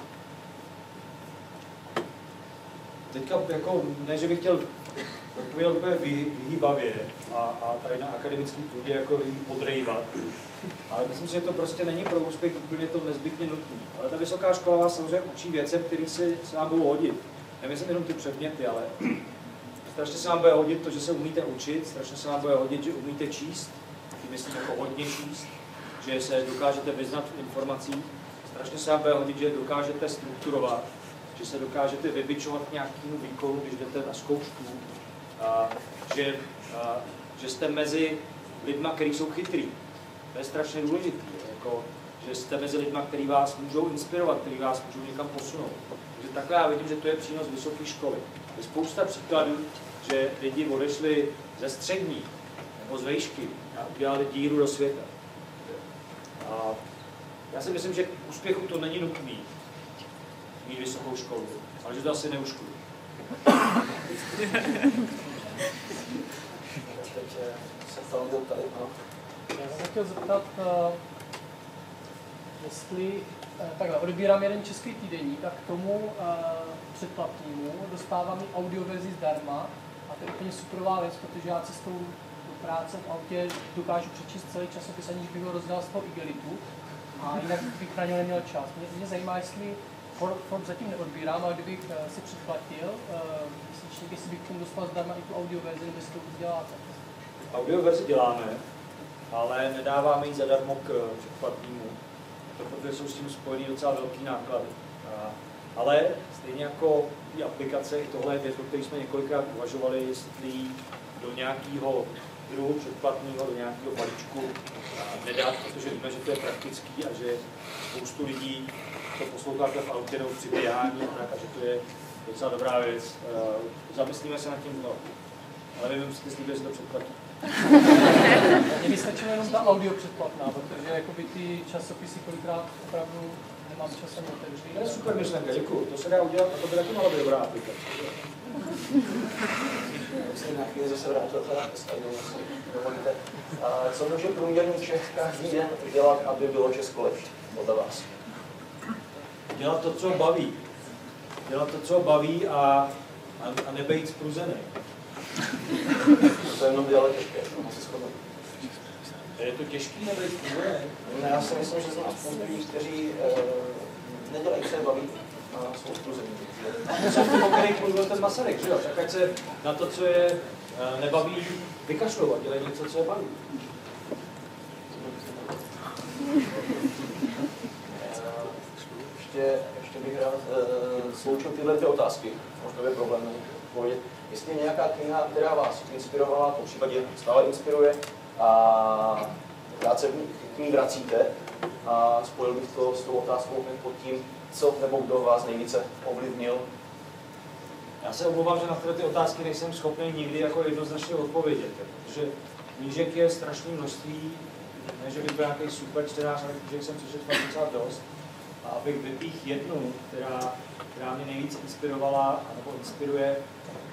Teďka jako, ne, že bych chtěl odpovědět úplně vyhýbavě a tady na akademickém půdě jako podrejvat, ale myslím si, že to prostě není pro úspěch úplně to nezbytně nutné. Ale ta vysoká škola vás samozřejmě učí věci, které se vám budou hodit. Nemyslím jenom ty předměty, ale strašně se vám bude hodit to, že se umíte učit, strašně se vám bude hodit, že umíte číst, tím myslím jako hodně číst, že se dokážete vyznat v informacích, strašně se vám bude hodit, že dokážete strukturovat, že se dokážete vybičovat k nějakému výkonu, když jdete na zkoušku, že jste mezi lidma, kteří jsou chytrý. To je strašně důležité, jako, že jste mezi lidma, kteří vás můžou inspirovat, kteří vás můžou někam posunout. Takže takhle já vidím, že to je přínos vysoké školy. Je spousta příkladů, že lidi odešli ze střední nebo z vejšky a udělali díru do světa. A já si myslím, že k úspěchu to není nutný mít vysokou školu, ale že to asi neuškodí. Teď se tam byl tady, no. Já jsem se chtěl zeptat, jestli takhle, odebírám jeden český týdeník a k tomu předplatnému dostávám i audioverzi zdarma a to je úplně superová věc, protože já cestou do práce v autě dokážu přečíst celý časopis, aniž bych ho rozdal z toho igelitu a jinak bych na něj neměl čas. Mě zajímá, jestli Forbes zatím neodbírám, ale kdybych si předplatil měsíčník, jestli bych k tomu dostal zdarma i tu audioverzi, nebo jestli to už děláte. Audioverzi děláme, ale nedáváme ji zadarmo k předplatnému, protože jsou s tím spojený docela velký náklady. Ale stejně jako ty aplikace, i tohle je věc, o které jsme několikrát uvažovali, jestli do nějakého druhu předplatného, do nějakého balíčku nedat, protože víme, že to je praktický a že spoustu lidí to posloucháte v autě nebo při běhání a tak, a že to je docela dobrá věc. Zamyslíme se nad tím znovu. Ale nevím, jestli si to předplatí. Mně by stačilo jenom ta audio předplatná, protože jakoby ty časopisy kolikrát opravdu nemám čas ani otevřít. To je super myšlenka, děkuju. To se dá udělat a to by taky mohla být dobrá aplikace. Musím na chvíli zase vrátit z dovolíte. Co může průměrný Čech každý den dělat, aby bylo Česko lepší podle vás? Dělat to, co baví. Dělat to, co baví a nebejt spruzený. To je jenom dělat těžké, to se shodnu. Je to těžký nebejt spruzený? Já si myslím, že znám spoustu lidí, kteří nedělají, co je baví, a jsou spruzení. Jsou ty, o kterých mluvil ten Masaryk, že jo? Tak ať se na to, co je nebaví, vykašlou a dělají něco, co je baví. Ještě bych rád sloučil tyhle ty otázky, možná je problém odpovědět. Jestli je nějaká kniha, která vás inspirovala, po případě stále inspiruje a rád se k ní vracíte a spojil bych to s tou otázkou pod tím, co nebo kdo vás nejvíce ovlivnil. Já se omlouvám, že na tyhle ty otázky nejsem schopný nikdy jako jednoznačně odpovědět, protože knížek je strašné množství, ne, že bych byl nějaký super čtenář, ale knížek jsem přečetl docela dost. A abych vypíchl jednu, která mě nejvíc inspirovala, nebo inspiruje,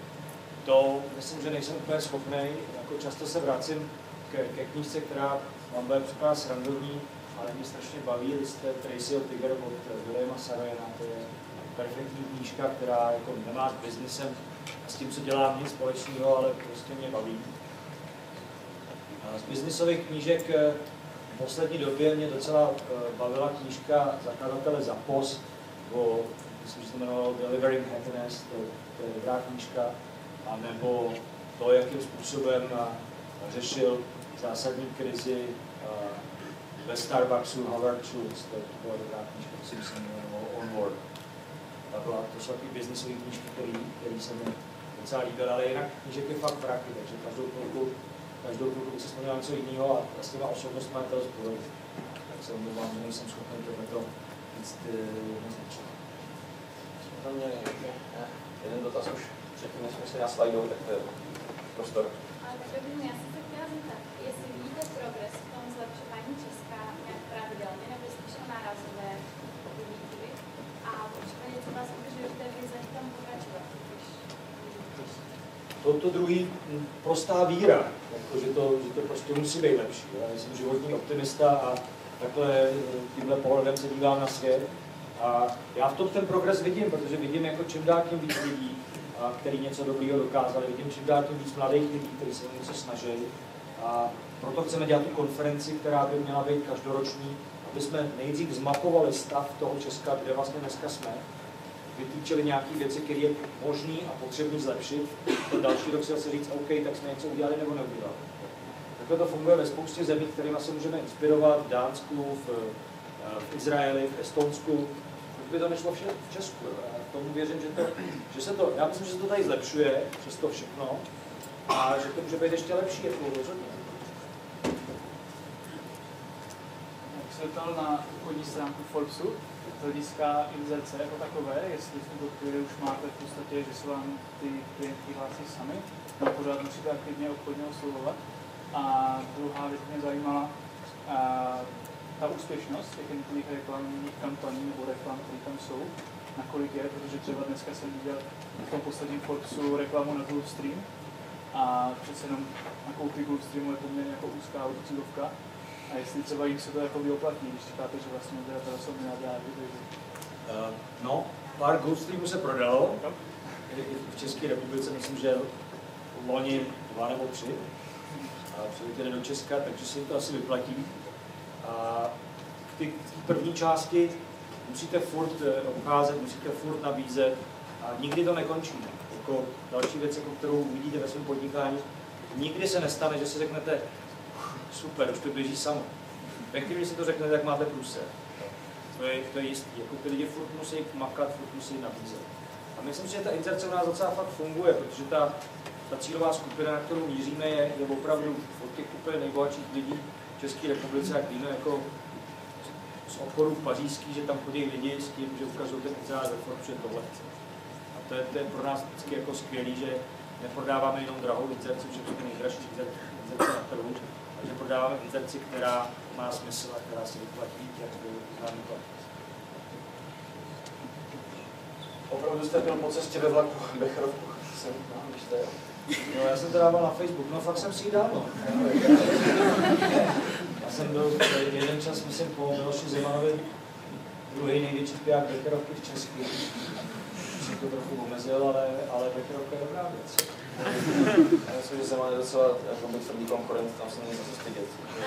to myslím, že nejsem úplně schopný. Jako často se vracím ke knížce, která vám bude příklad srandovní, ale mě strašně baví list Tracyho Tiger od Williama Sarojena. To je perfektní knížka, která jako nemá s biznesem a s tím, co dělám, nic společného, ale prostě mě baví. A z biznisových knížek v poslední době mě docela bavila knížka zakladatele Zappos, myslím, že se jmenovalo Delivering Happiness, to je dobrá knížka, a nebo to, jakým způsobem řešil zásadní krizi ve Starbucksu Howard Schultz, to byla dobrá knížka, to si myslím, jmenovalo Onward. To jsou taky biznisové knížky, které se mi docela líbily, ale jinak knížek je fakt vraky, takže každou chvilku se vzpomínám něco jiného a s těma osobnostmi je to spojit. Tak se omlouvám, že nejsem schopný tohleto říct jednoznačně. Jsme tam měli jeden dotaz už předtím, než jsme se na slajdu, tak to je prostor. Ale tak já jsem se chtěla zeptat, jestli vidíte progres v tom zlepšování Česka nějak pravidelně, nebo spíš nárazové výkyvy a případně co vás udržujete vize v tom pokračovat, když To druhý prostá víra, jako, že to prostě musí být lepší. Já jsem životní optimista a takhle tímhle pohledem se dívám na svět. A já v tom ten progres vidím, protože vidím jako čím dál tím víc lidí, kteří něco dobrýho dokázali, vidím čím dál tím víc mladých lidí, kteří se něco snaží. A proto chceme dělat tu konferenci, která by měla být každoroční, aby jsme nejdřív zmapovali stav toho Česka, kde vlastně dneska jsme, vytýčili nějaké věci, které je možné a potřebné zlepšit. Ten další rok si zase říct, OK, tak jsme něco udělali nebo neudělali. Takhle to funguje ve spoustě zemí, kterými se můžeme inspirovat, v Dánsku, v Izraeli, v Estonsku. By to nešlo v Česku. Já tomu věřím, že se to, já myslím, že se to tady zlepšuje přes to všechno a že to může být ještě lepší, jako rozhodně. Jak se ptal na obchodní stránku Forbesu, z hlediska inzerce jako takové, jestli v tuto chvíli už máte v podstatě, že se vám ty klientky hlásí sami, nebo pořád musíte aktivně obchodně oslovovat. A druhá věc mě zajímala, ta úspěšnost těch jednotlivých reklamních kampaní nebo reklam, které tam jsou, nakolik je, protože třeba dneska jsem viděl v tom posledním Forbesu reklamu na Gulfstream a přece jenom na koupi Gulfstreamu je poměrně jako úzká cílovka. A jestli třeba jim se to jako vyoplatí, když říkáte, že vlastně odběratel jsou miliardáři, No, pár Gulfstreamů se prodalo. V České republice myslím, že loni 2 nebo 3. A přiletěli do Česka, takže se jim to asi vyplatí. A k té první části musíte furt obcházet, musíte furt nabízet a nikdy to nekončí. Jako další věc, jako kterou vidíte ve svém podnikání, nikdy se nestane, že si řeknete, super, už to běží samo. Ve chvíli, když si to řeknete, tak máte průser. To je jistý. Jako ty lidi furt musí makat, furt musí nabízet. A myslím si, že ta inzerce u nás docela fakt funguje, protože ta cílová skupina, na kterou míříme, je opravdu od těch úplně nejbohatších lidí v České republice, jak víme, jako z obchodů pařížský, že tam chodí lidi s tím, že ukazují ten inzerát ve Forbesu, že tohle chce. A to je pro nás vždycky jako skvělý, že neprodáváme jenom drahou inzerci, že to je nejdražší inzerce na trhu, ale že prodáváme inzerci, která má smysl a která se vyplatí, jak by známý platit. Opravdu jste byl po cestě ve vlaku Becherovku? No, já jsem to dával na Facebook, no fakt jsem si ji dal, no. Já jsem byl jeden čas, myslím, po Miloši Zemanovi druhý největší piják Becherovky v Česku. Jsem to trochu omezil, ale Becherovka je dobrá věc. Já myslím, že Zeman je docela tvrdý konkurent, tam se není zase stydět.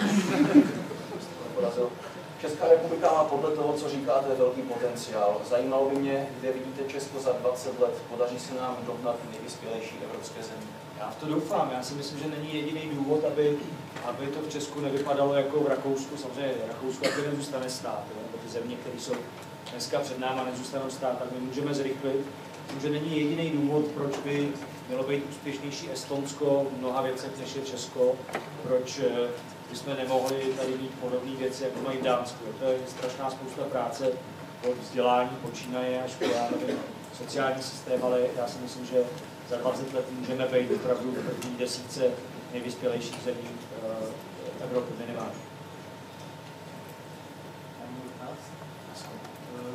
Česká republika má podle toho, co říkáte, velký potenciál. Zajímalo by mě, kde vidíte Česko za 20 let. Podaří se nám dohnat nejvyspělejší evropské země? Já v to doufám. Já si myslím, že není jediný důvod, aby to v Česku nevypadalo jako v Rakousku. Samozřejmě Rakousko taky nezůstane stát. Ty země, které jsou dneska před náma, nezůstanou stát, tak my můžeme zrychlit. Myslím, že není jediný důvod, proč by mělo být úspěšnější Estonsko v mnoha věcech, než je Česko. Proč bychom nemohli tady mít podobné věci, jako mají v Dánsku. To je strašná spousta práce od vzdělání počínaje až po sociální systém, ale já si myslím, že za 20 let můžeme být opravdu v první desítce nejvyspělejších zemí Evropy minimálně.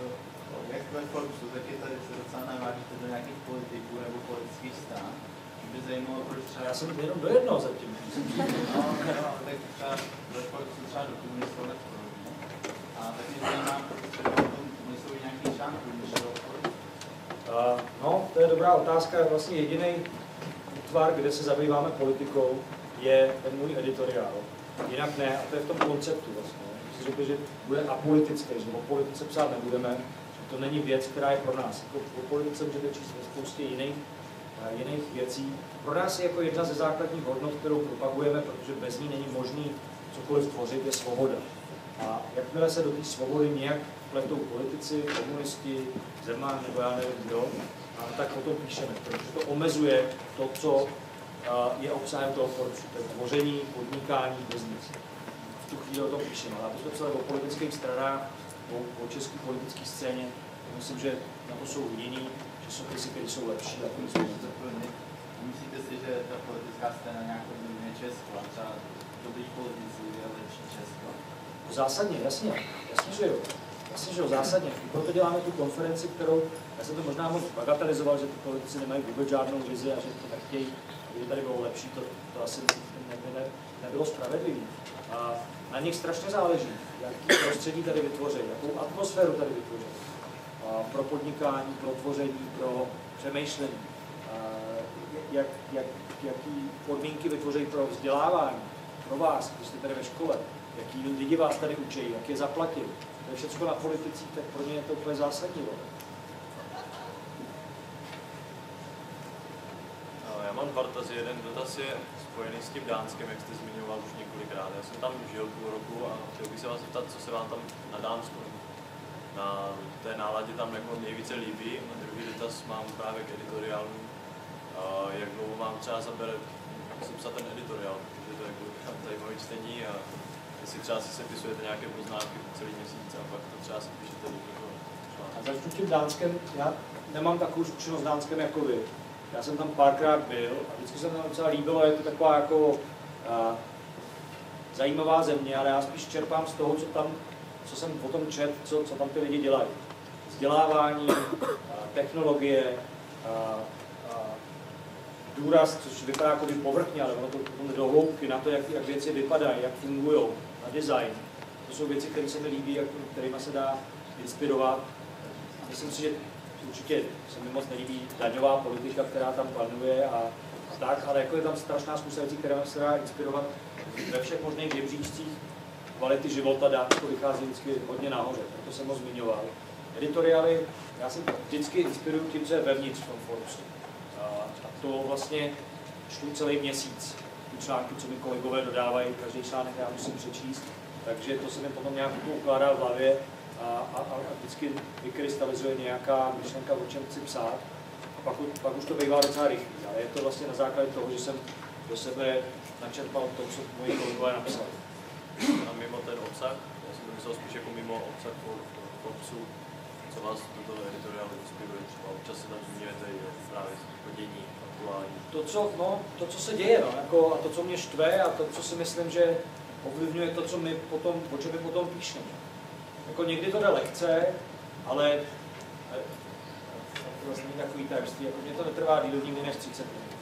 Jak ve Forbesu, tak je tady se docela navážíte do nějakých politiků nebo politických stran. by zajímalo, proč třeba... Já jsem jenom do jednoho zatím. No, tak třeba do Forbesu třeba do komunistů nepodobí. A tak mě zajímá, třeba o tom jsou nějaký články, když do Forbesu. No, to je dobrá otázka. Vlastně jediný útvar, kde se zabýváme politikou, je ten můj editoriál. Jinak ne, a to je v tom konceptu vlastně. Když si řekl, že bude apolitické, že o politice psát nebudeme, že to není věc, která je pro nás. Jako o politice můžete číst spoustě jiných věcí. Pro nás je jako jedna ze základních hodnot, kterou propagujeme, protože bez ní není možný cokoliv tvořit, je svoboda. A jakmile se do té svobody nějak pletou politici, komunisti, Zeman nebo já nevím kdo, tak o tom píšeme, protože to omezuje to, co je obsahem toho Forbesu, to je tvoření, podnikání, biznis. V tu chvíli o tom píšeme, ale aby jsme psali o politických stranách, o české politické scéně, myslím, že na to jsou jiní časopisy, které jsou lepší. Myslíte si, že ta politická scéna nějak ovlivňuje Česko a třeba dobrý politici je lepší Česko? Zásadně, jasně, že jo. Jasně, že jo, zásadně. Proto děláme tu konferenci, kterou, já jsem to možná moc bagatelizoval, že ty politici nemají vůbec žádnou vizi a že to nechtějí, aby tady bylo lepší, to asi nebylo spravedlivé. A na nich strašně záleží, jaký prostředí tady vytvoří, jakou atmosféru tady vytvoří. Pro podnikání, pro tvoření, pro přemýšlení. Jaký podmínky vytvoří pro vzdělávání, pro vás, když jste tady ve škole, jaký lidi vás tady učí, jak je zaplatí. To je všechno na politicích, tak pro ně je to úplně zásadní. Já mám dva dotazy. Jeden dotaz je spojený s tím Dánskem, jak jste zmiňoval už několikrát. Já jsem tam žil půl roku a chtěl bych se vás zeptat, co se vám tam na Dánsku, na té náladě tam jako nejvíce líbí. A druhý dotaz mám právě k editoriálu. Jak dlouho vám třeba zabere sepsat ten editoriál, protože to je jako zajímavé čtení a jestli třeba si sepisujete nějaké poznámky po celý měsíc a pak to třeba si píšete do toho článku. A začnu tím Dánskem, já nemám takovou zkušenost s Dánskem jako vy. Já jsem tam párkrát byl a vždycky se mi tam docela líbilo, je to taková jako zajímavá země, ale já spíš čerpám z toho, co jsem potom četl, co tam ty lidi dělají. Vzdělávání, technologie, důraz, což vypadá jako povrchně, ale ono to potom do hloubky na to, jak věci vypadají, jak fungují, na design. To jsou věci, které se mi líbí, kterými se dá inspirovat. Myslím si, že určitě se mi moc nelíbí daňová politika, která tam panuje a tak, ale jako je tam strašná spousta věcí, které se dá inspirovat ve všech možných žebříčcích kvality života. Dánsko vychází vždycky hodně nahoře, proto jsem ho zmiňoval. Editoriály, já se vždycky inspiruju tím, co je vevnitř v tom Forbesu. A to vlastně šlu celý měsíc. Ty články, co mi kolegové dodávají, každý článek já musím přečíst, takže to se mi potom nějak ukládá v hlavě a vždycky vykrystalizuje nějaká myšlenka, o čem chci psát. A pak už to bývá docela rychlý, ale je to vlastně na základě toho, že jsem do sebe načerpal to, co moji kolegové napsali. A mimo ten obsah, já jsem to myslel spíš jako mimo obsah Forbesu, co vás do toho editoriálu inspiruje, třeba občas se tam zmiňujete i právě dění, aktuální. To, co se děje, no, jako, a to, co mě štve a to, co si myslím, že ovlivňuje to, co my potom, o čem my potom píšeme. Jako někdy to jde lehce, ale to vlastně není takový tajemství, jako mě to netrvá díl nikdy než 30 minut.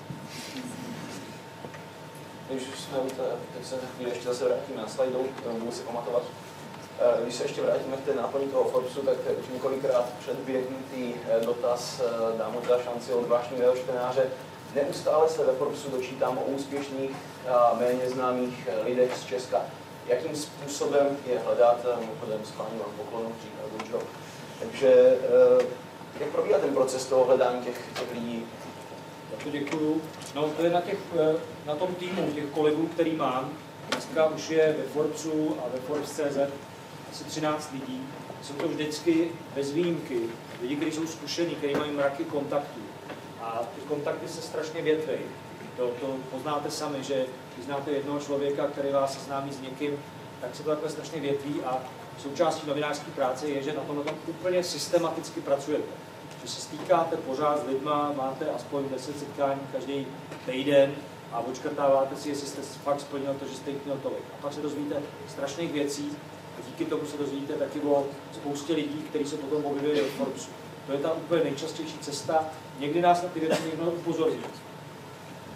Když jsme teď se chvíli ještě zase vrátíme na slajdou, to budu si pamatovat. Když se ještě vrátíme k té náplni toho Forbesu, tak už několikrát předběhnutý dotaz dám mu teda šanci od vášnivého čtenáře. Neustále se ve Forbesu dočítám o úspěšných a méně známých lidech z Česka. Jakým způsobem je hledat, mimochodem schválně vám poklonu, říká Gučo. Takže jak probíhá ten proces toho hledání těch lidí? Já to děkuju. No to je na tom týmu, těch kolegů, který mám. Dneska už je ve Forbesu a ve Forbes.cz asi 13 lidí. Jsou to vždycky bez výjimky lidi, kteří jsou zkušení, kteří mají mraky kontaktů. A ty kontakty se strašně větvejí. To poznáte sami, že když znáte jednoho člověka, který vás seznámí s někým, tak se to takhle strašně větví a součástí novinářské práce je, že na tom úplně systematicky pracujete. Že se stýkáte pořád s lidma, máte aspoň 10 setkání každý týden a odškrtáváte si, jestli jste fakt splnil to, že jste jich měl tolik. A pak se dozvíte strašných věcí a díky tomu se dozvíte taky o spoustě lidí, kteří se potom objevili v Forbesu. To je ta úplně nejčastější cesta. Někdy nás na ty věci někdo upozorní.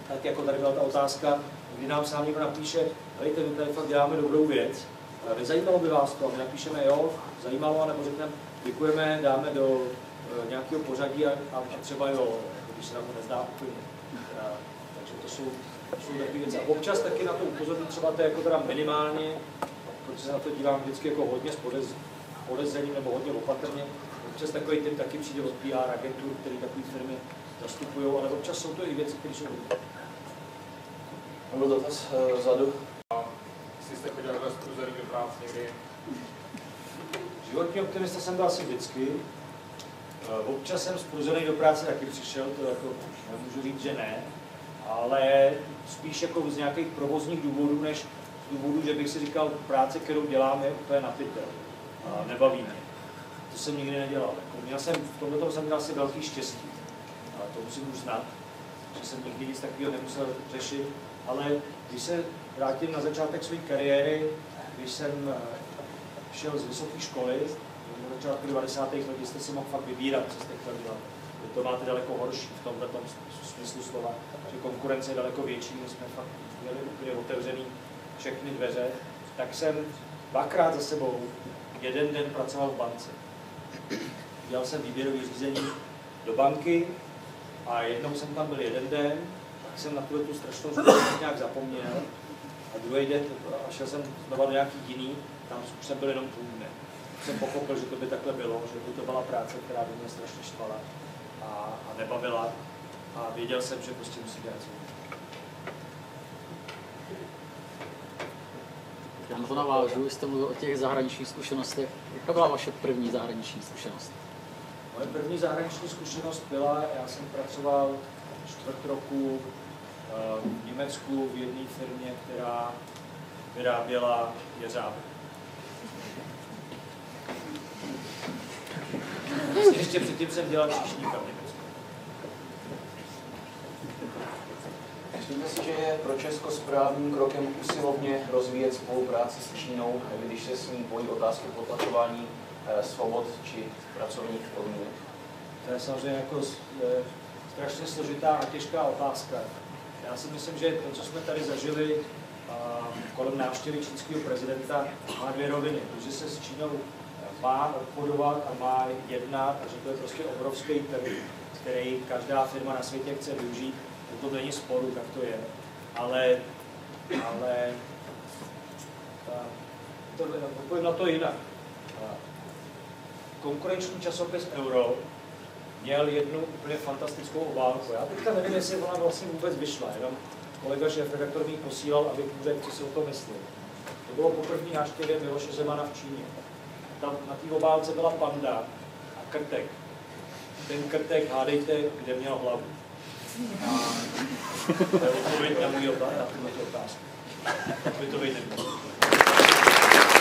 tak jako tady byla ta otázka, kdy nám sám někdo napíše, hejte, my tady fakt děláme dobrou věc, nezajímalo by vás to, my napíšeme jo, zajímalo, nebo řekneme děkujeme, dáme do nějakého pořadí a třeba jo, když se nám to nezdá úplně. Takže to jsou takové věci. A občas taky na to upozorním, třeba to je jako teda minimálně, protože se na to dívám vždycky jako hodně s podezřením nebo hodně opatrně. Občas takový typ taky přijde od PR agentur, který takové firmy zastupují, ale občas jsou to i věci, které jsou dobré. Byl dotaz vzadu. Jestli jste chodil takhle zprůzorný do práce někdy? Životní optimista jsem byl asi vždycky. Občas jsem zprůzorný do práce taky přišel, to jako nemůžu říct, že ne, ale spíš jako z nějakých provozních důvodů, než z důvodu, že bych si říkal, práce, kterou dělám, je úplně na pytel. Nebaví mě. To jsem nikdy nedělal. V tomto jsem měl asi velký štěstí. To musím uznat, že jsem nikdy nic takového nemusel řešit, ale když se vrátím na začátek své kariéry, když jsem šel z vysoké školy, na začátku 90. let, kdy jste si mohl fakt vybírat, co jste chtěl dělat. To máte daleko horší v tomto smyslu slova, že konkurence je daleko větší, my jsme fakt měli úplně otevřený všechny dveře, tak jsem dvakrát za sebou jeden den pracoval v bance. Dělal jsem výběrový řízení do banky a jednou jsem tam byl jeden den, tak jsem na tu strašnou zkušenost nějak zapomněl a druhý den a šel jsem znova do nějaký jiný, tam už jsem byl jenom půl dne. Jsem pochopil, že to by takhle bylo, že by to byla práce, která by mě strašně štvala a nebavila a věděl jsem, že prostě musím dělat co. Já na to navážu, jste mluvil o těch zahraničních zkušenostech. Jaká byla vaše první zahraniční zkušenost? Moje první zahraniční zkušenost byla, já jsem pracoval čtvrt roku v Německu v jedné firmě, která vyráběla jeřáby. Ještě předtím jsem dělal číšníka v Německu. Myslíte si, že je pro Česko správným krokem usilovně rozvíjet spolupráci s Čínou, když se s ní pojí otázky potlačování svobod či pracovních podmínek? To je samozřejmě jako strašně složitá a těžká otázka. Já si myslím, že to, co jsme tady zažili kolem návštěvy čínského prezidenta, má dvě roviny. To, že se s Čínou má obchodovat a má jednat a že to je prostě obrovský trh, který každá firma na světě chce využít. To není sporu, tak to je. Ale odpovím na to jinak. Konkurenční časopis Euro měl jednu úplně fantastickou obálku. Já teďka nevím, jestli ona vlastně vůbec vyšla, jenom kolega šéfredaktor mi posílal, abych mu řekl, co si o tom myslel. To bylo po první návštěvě Miloše Zemana v Číně. Tam na té obálce byla panda a krtek. Ten krtek, hádejte, kde měl hlavu. A to je odpověď na můj otázku. To by to být nemělo.